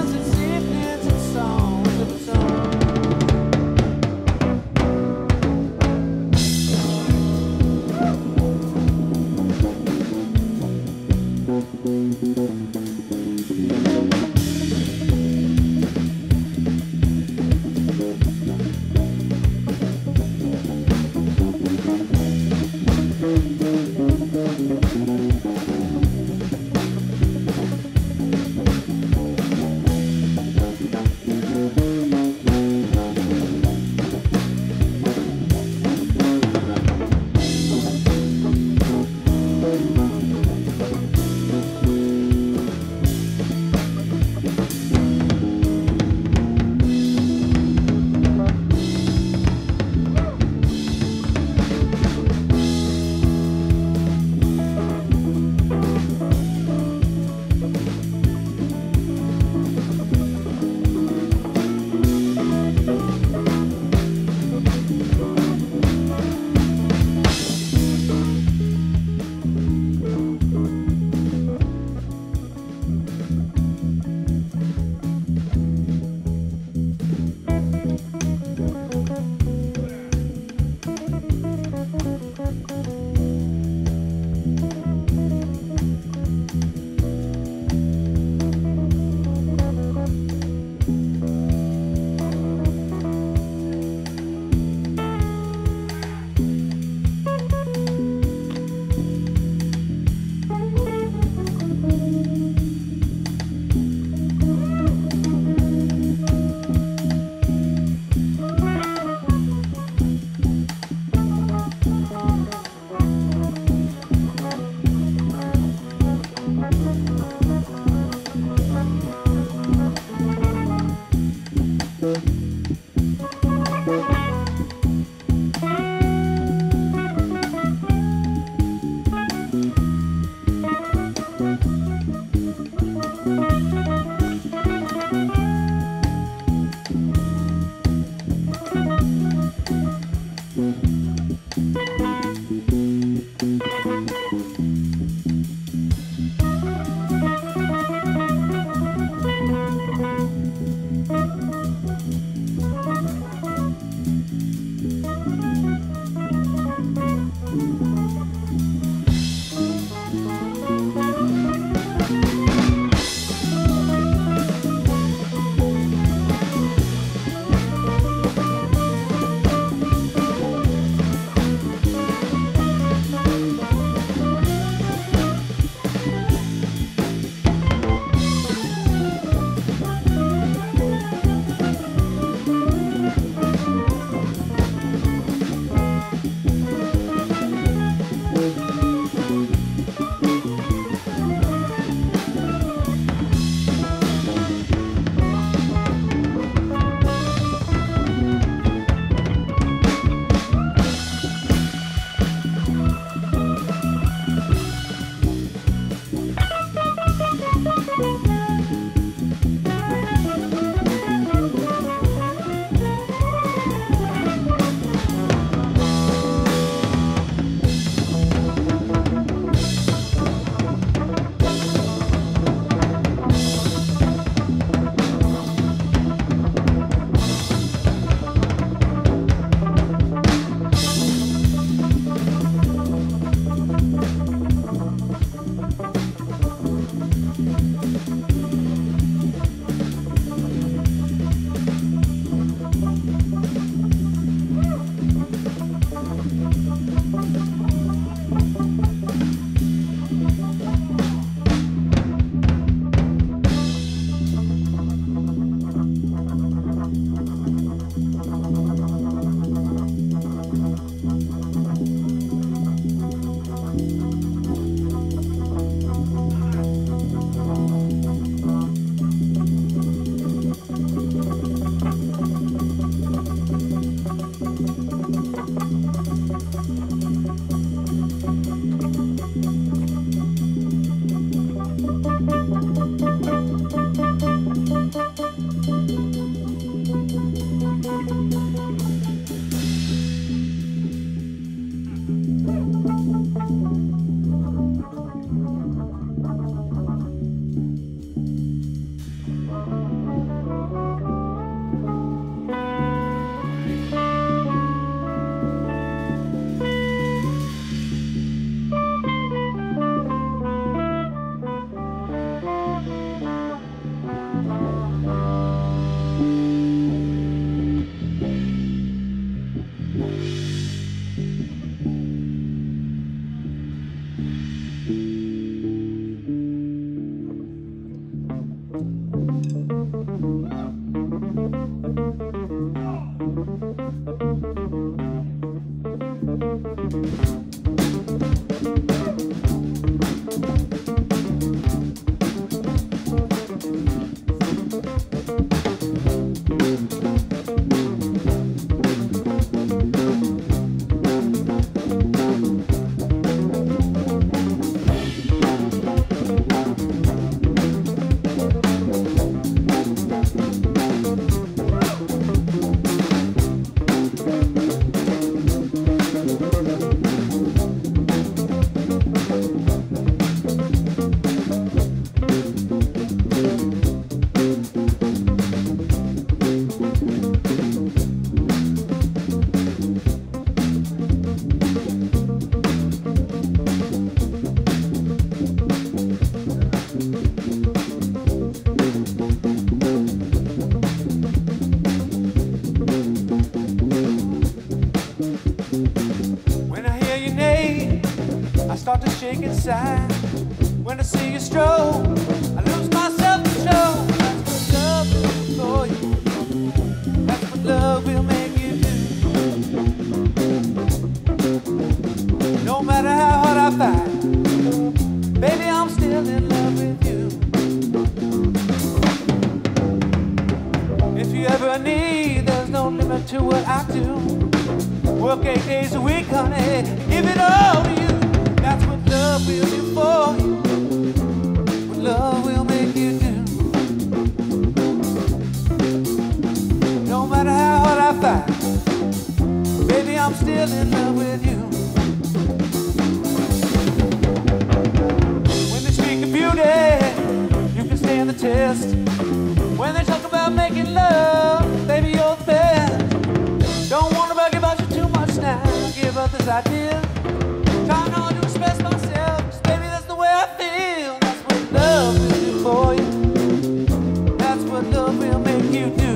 Start to shake inside. When I see you stroll, I lose myself to show. That's what love will do for you. That's what love will make you do. No matter how hard I fight, baby, I'm still in love with you. If you ever need, there's no limit to what I do. Work 8 days a week, honey, give it all to you. That's what love will do for you. What love will make you do. No matter how hard I fight, baby, I'm still in love with you. When they speak of beauty, you can stand the test. When they talk about making love, baby, you're the best. Don't want to brag about you too much now. Give others ideas. Trying hard to express myself, 'cause baby, that's the way I feel. That's what love will do for you. That's what love will make you do.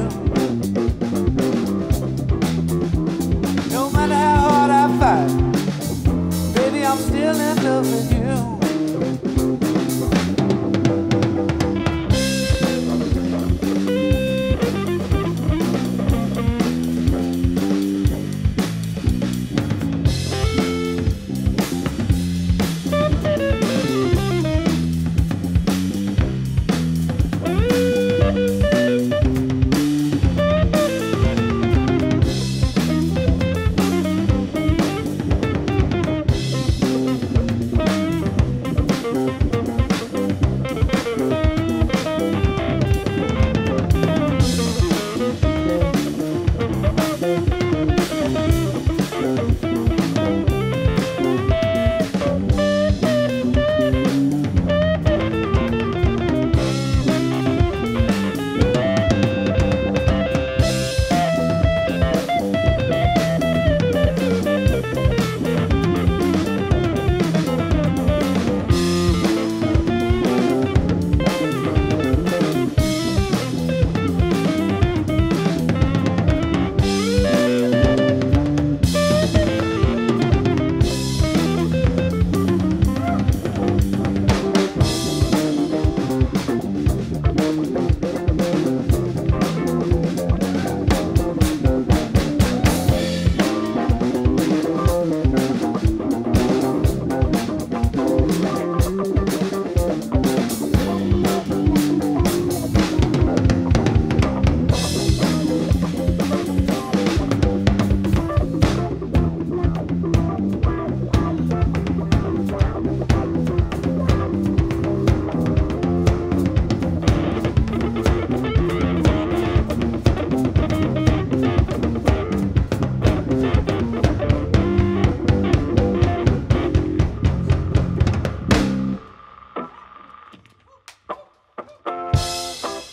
No matter how hard I fight, baby, I'm still in love with you.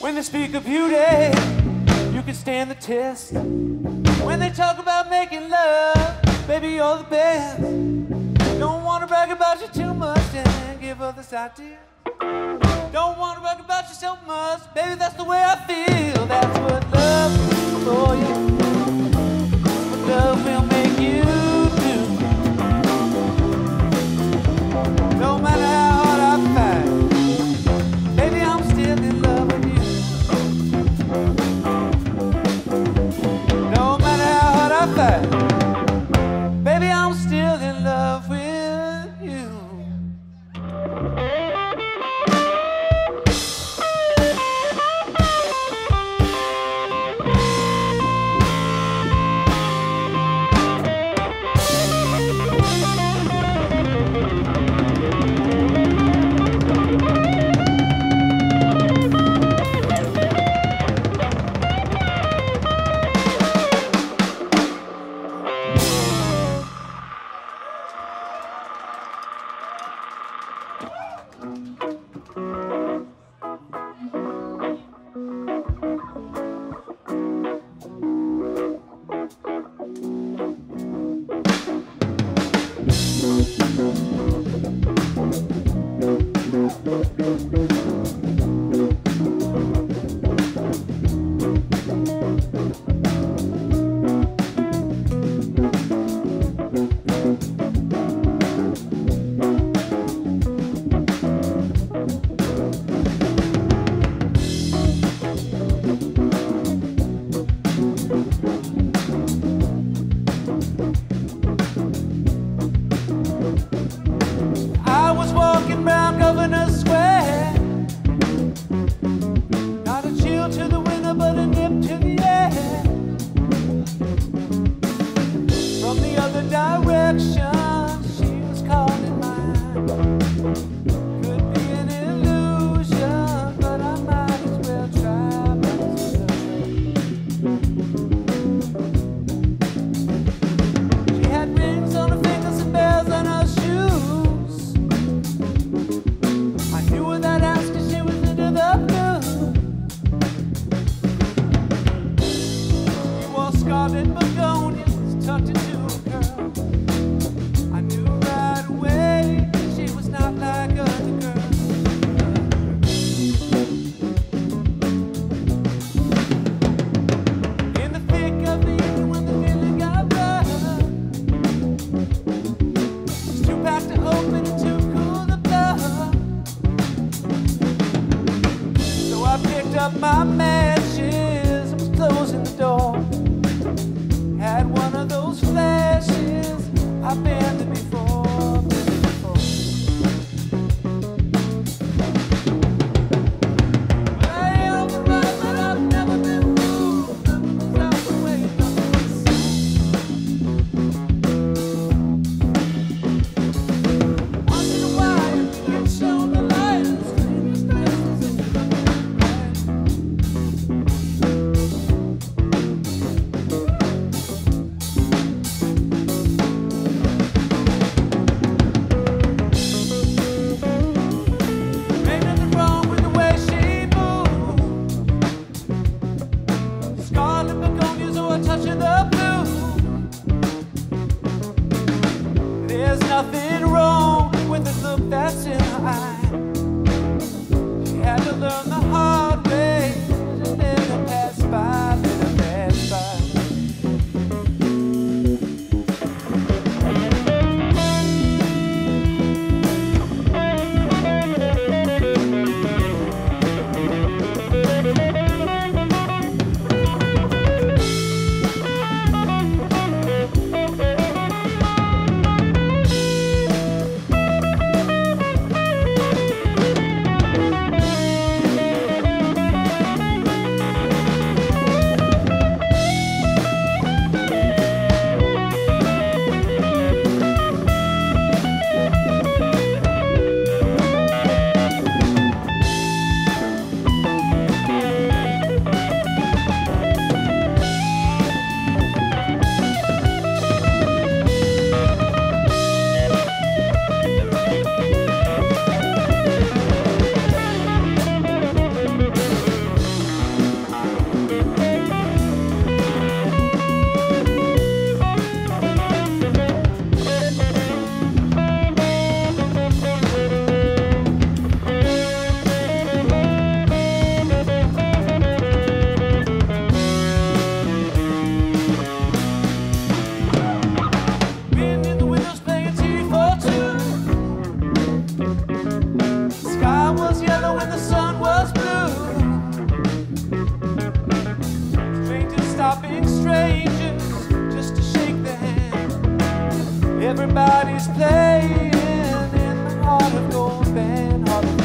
When they speak of beauty, you can stand the test. When they talk about making love, baby, you're the best. Don't want to brag about you too much and give others ideas. Don't want to brag about you so much, baby, that's the way I feel. That's what love is for you. What love will make you do. No matter how hard I fight, baby, I'm still in love with you. No matter how hard I fight, baby, I'm still in love with you. My matches, I was closing the door. Had one of those flashes I've been to before, But I ain't on the right, but I've never been moved. Nothing's out the way, nothing's once in a while, you get shown the light and scream the stresses in the stopping strangers just to shake their hand. Everybody's playing in the Heart of Gold band, Heart of Gold.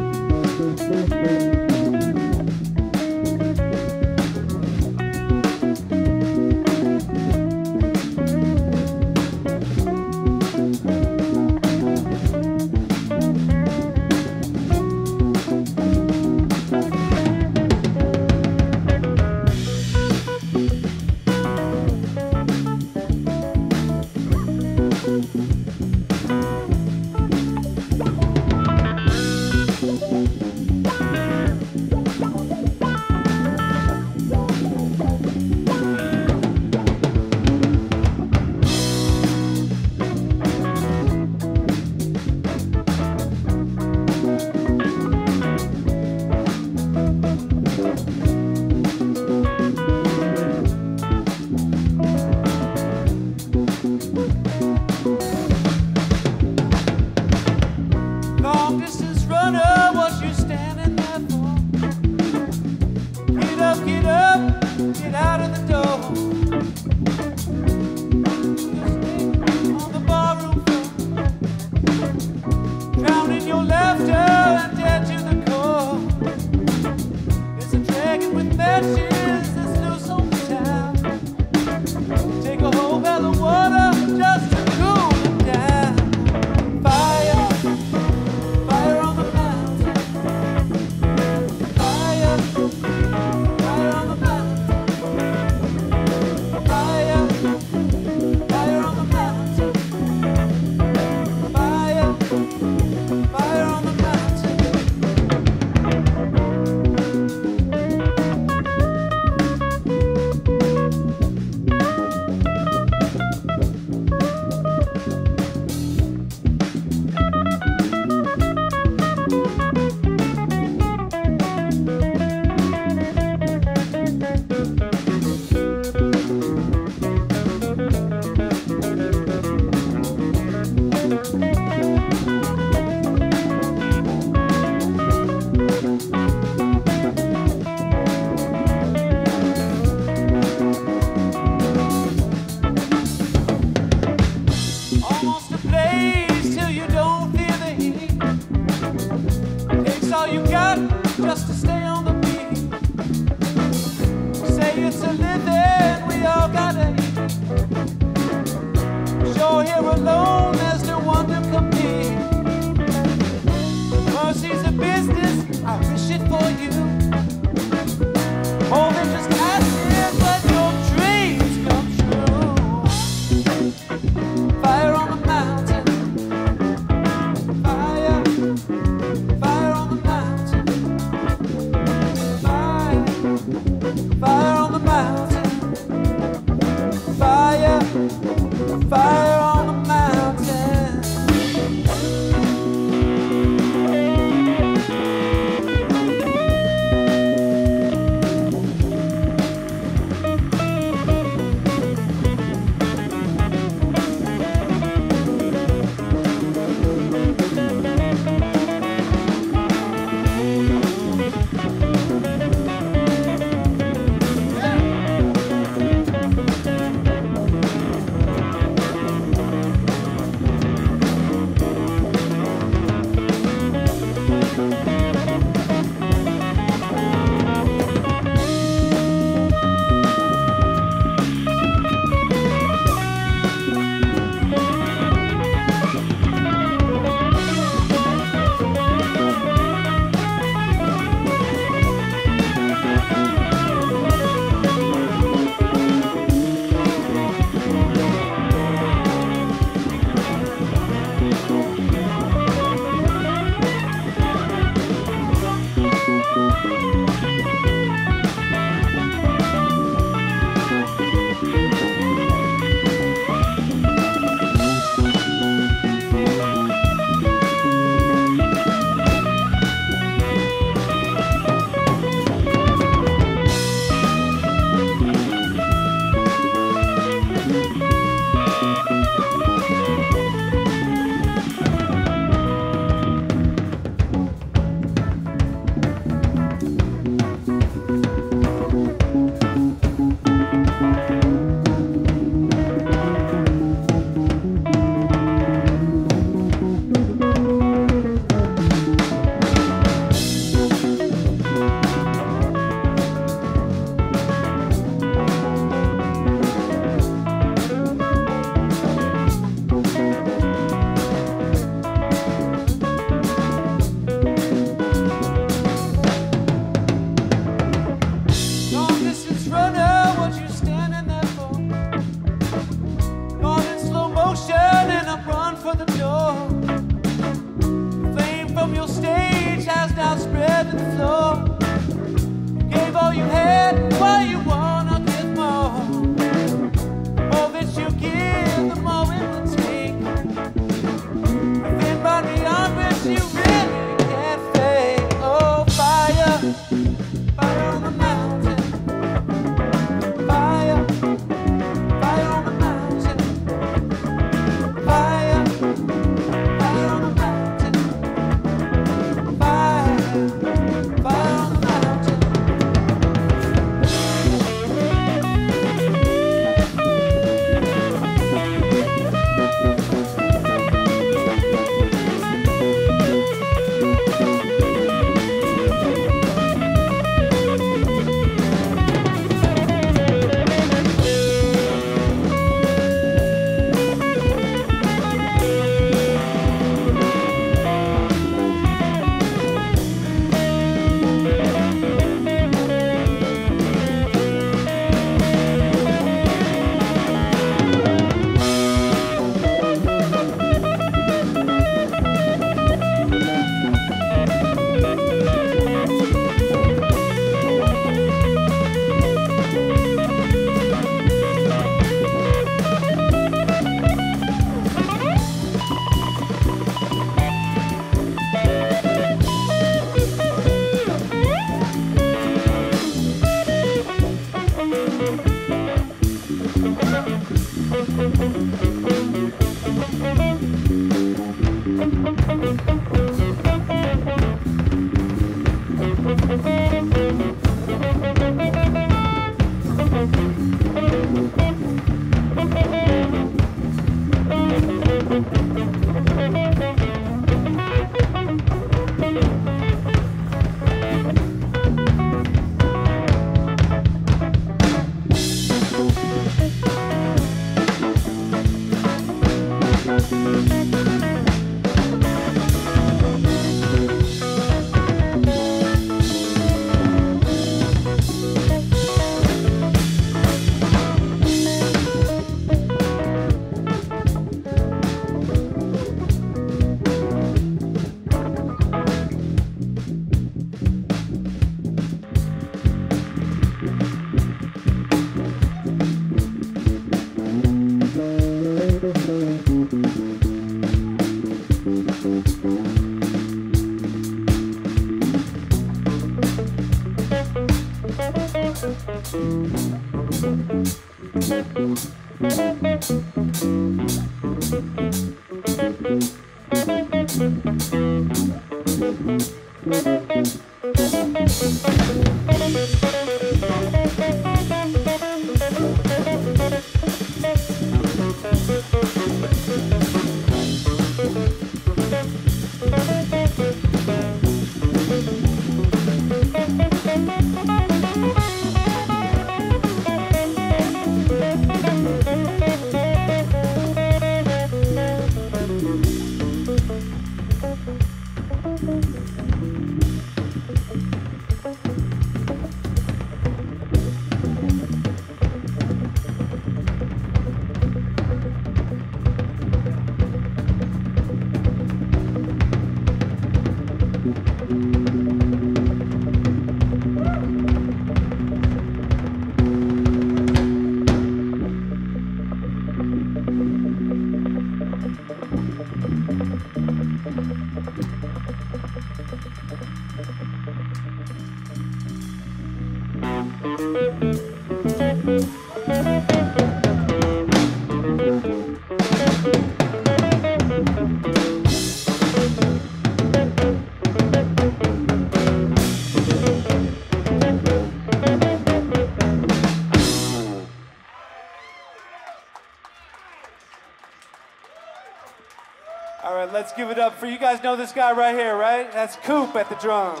All right, let's give it up for, you guys know this guy right here, right? That's Coop at the drum.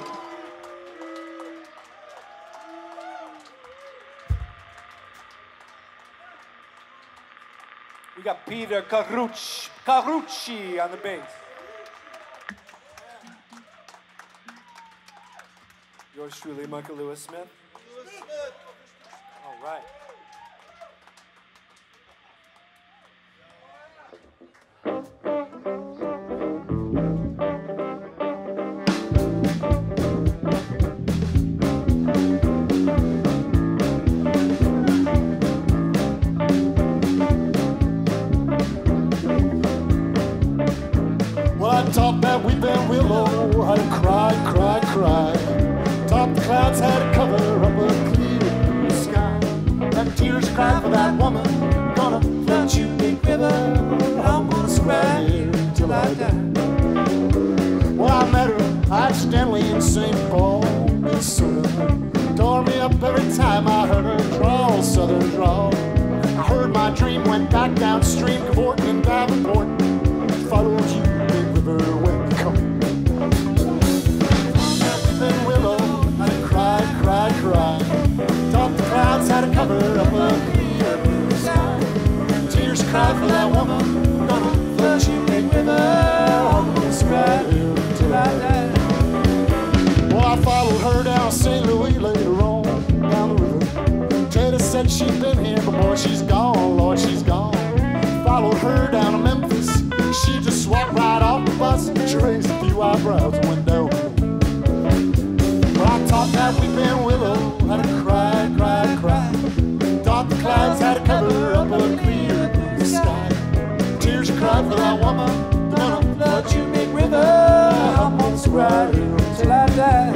We got Peter Carucci on the bass. Yours truly, Michael Lewis Smith. All right. Top that weeping willow had to cry, cry, cry. Top the clouds had to cover up a clear blue sky. And tears cried for that woman, gonna flood you, big river. I'm gonna survive here till I die. Well, I met her accidentally in St. Paul, Minnesota. Tore me up every time I heard her drawl, southern drawl. I heard my dream went back downstream, cavorting in Davenport. Followed you, big river, when you come. Weeping willow, had to cry, cry, cry. Top the clouds had to cover up a clear blue sky. Tears cried for that woman, gonna flood you, big river. I'm gonna survive till I die. Well, I followed her down St. Louis later on, down the river. Teddy said she'd been here, but boy, she's gone, Lord, she's gone. Followed her down to Memphis. She just walked right off the bus. She raised a few eyebrows and went down. Well, I taught that weeping willow had to cry, cry, cry. Taught the clouds had to cover up a clear blue sky. Tears cried for that woman, gonna flood you, big river. I'm gonna survive till I die.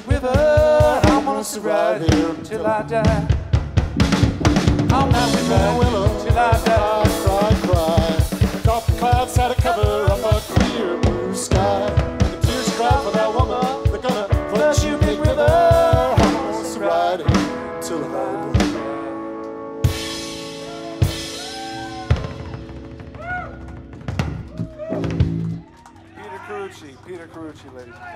Till I die. I'm not Carucci, ladies and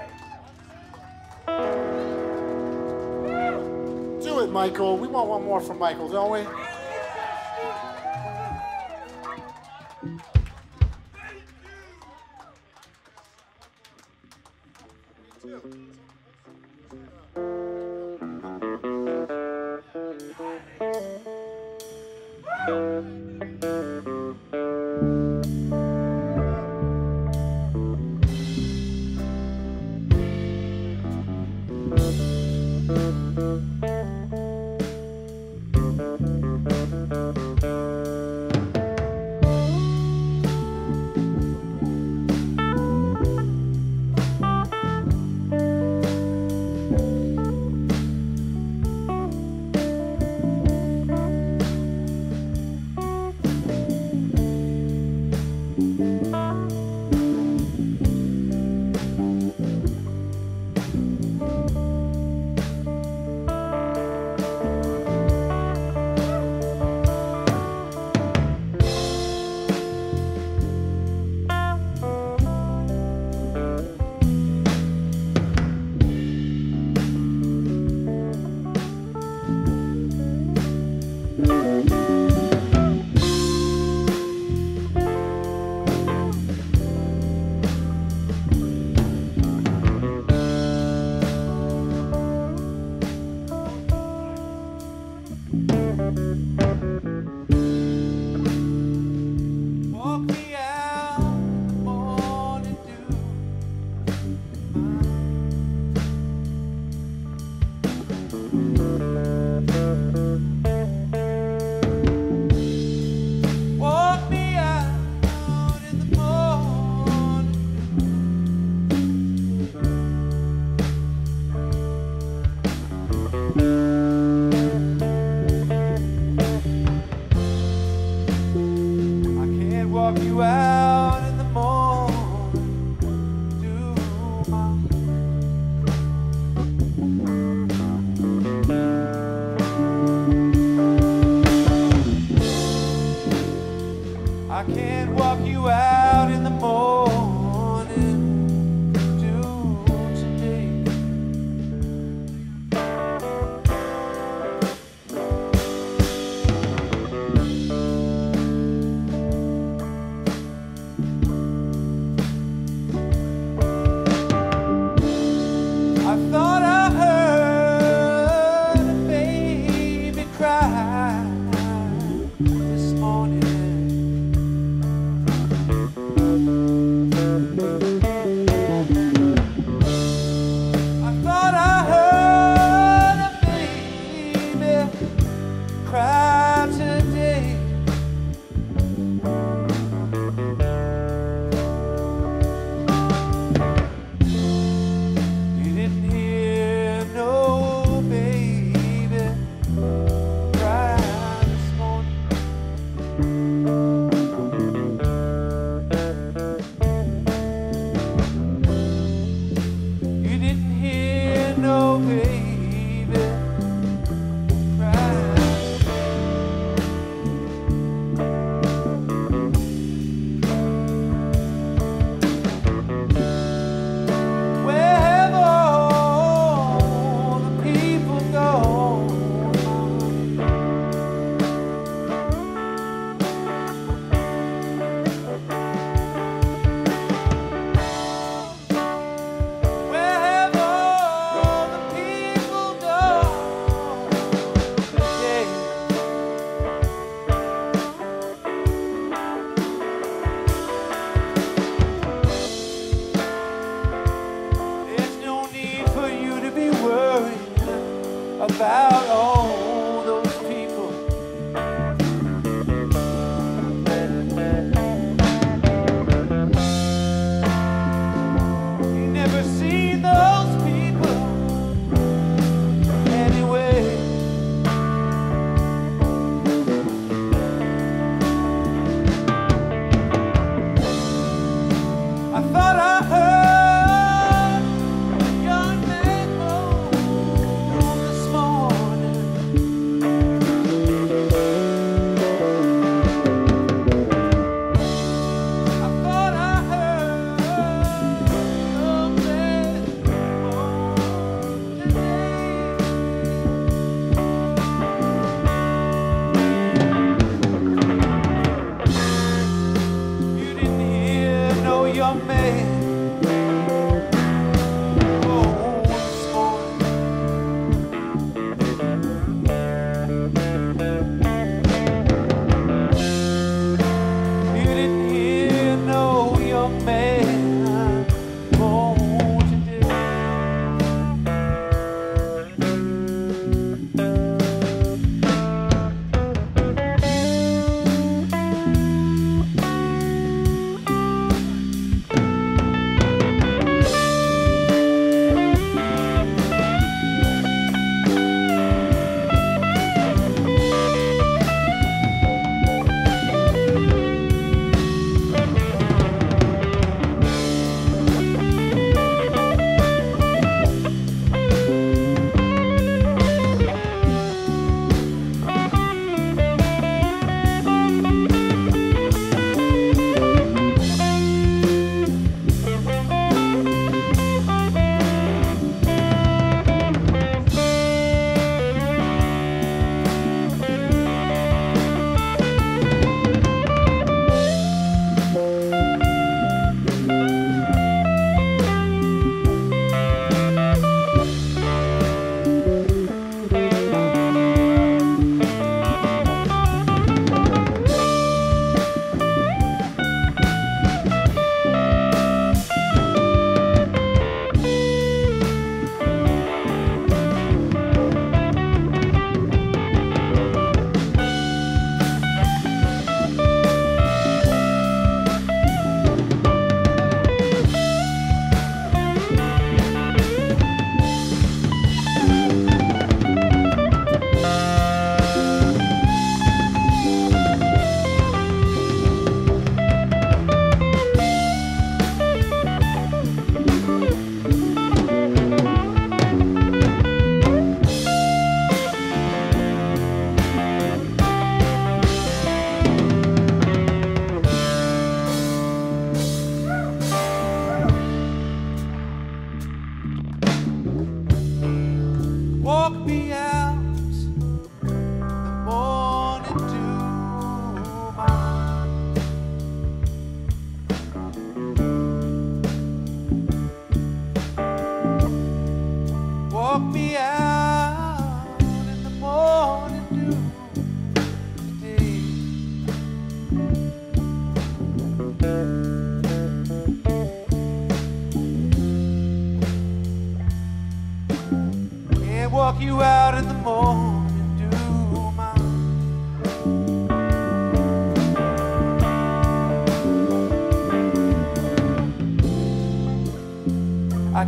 gentlemen. Do it, Michael. We want one more from Michael, don't we?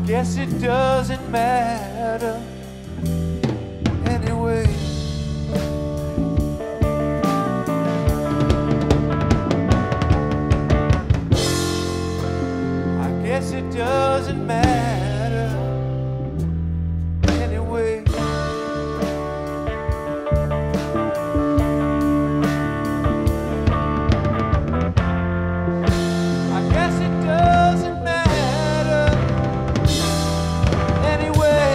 Guess it doesn't matter anyway. I guess it doesn't matter anyway. I guess it doesn't matter anyway.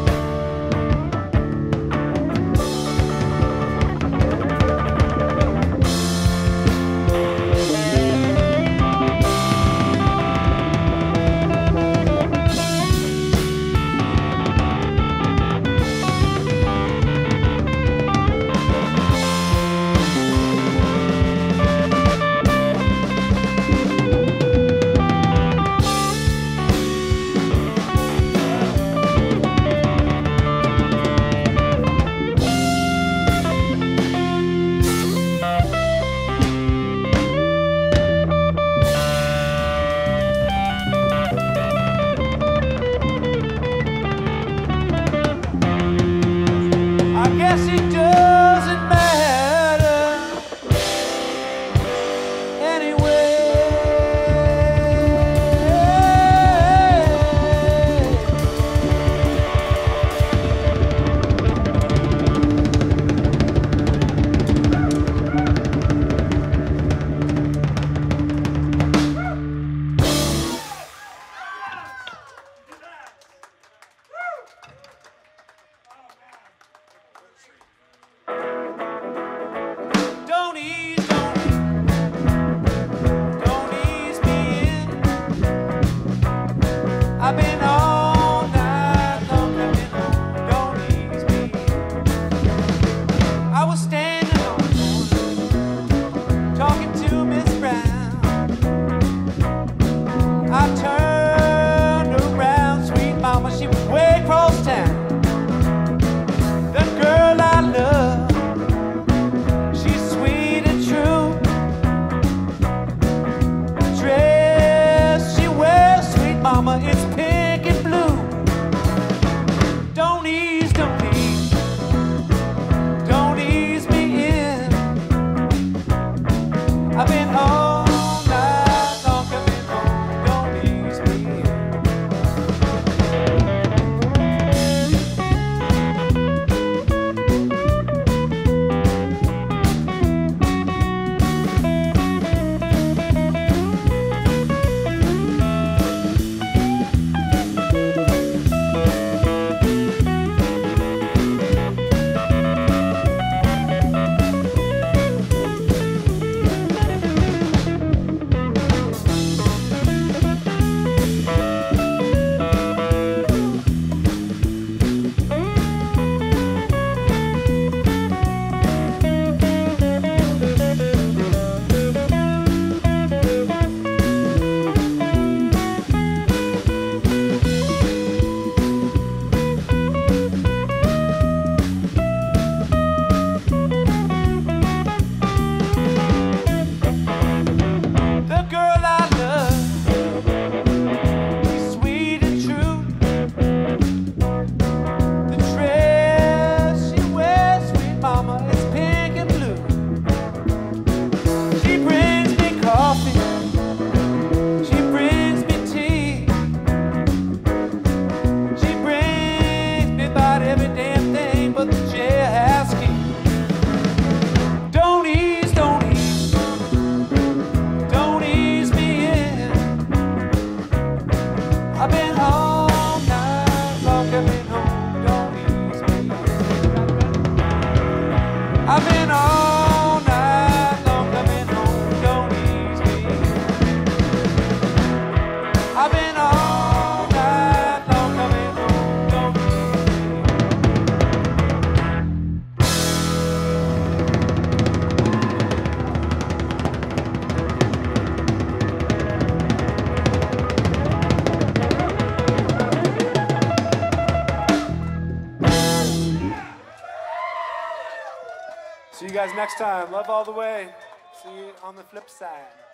I guess it doesn't matter anyway. Don't ease me in. I've been all night long coming home. Don't ease me in. I was standing on the corner talking to Miss Brown. I turned around, sweet mama, she was way across town. The girl I love, she's sweet and true. The dress she wears, sweet mama, it's pink and blue. Don't ease me in. I've been all night long coming home. Don't ease me in. The girl I love, she's sweet and true. The dress she wears, sweet mama, is pink and blue. She brings me coffee, she brings me tea. She brings me about every damn thing but the jailhouse key. Don't ease me in. I've been all night long coming home. Don't ease me in. I've been all night long coming home. Don't ease me in. I've been all night long coming home. Don't ease See you guys next time. Love all the way. See you on the flip side.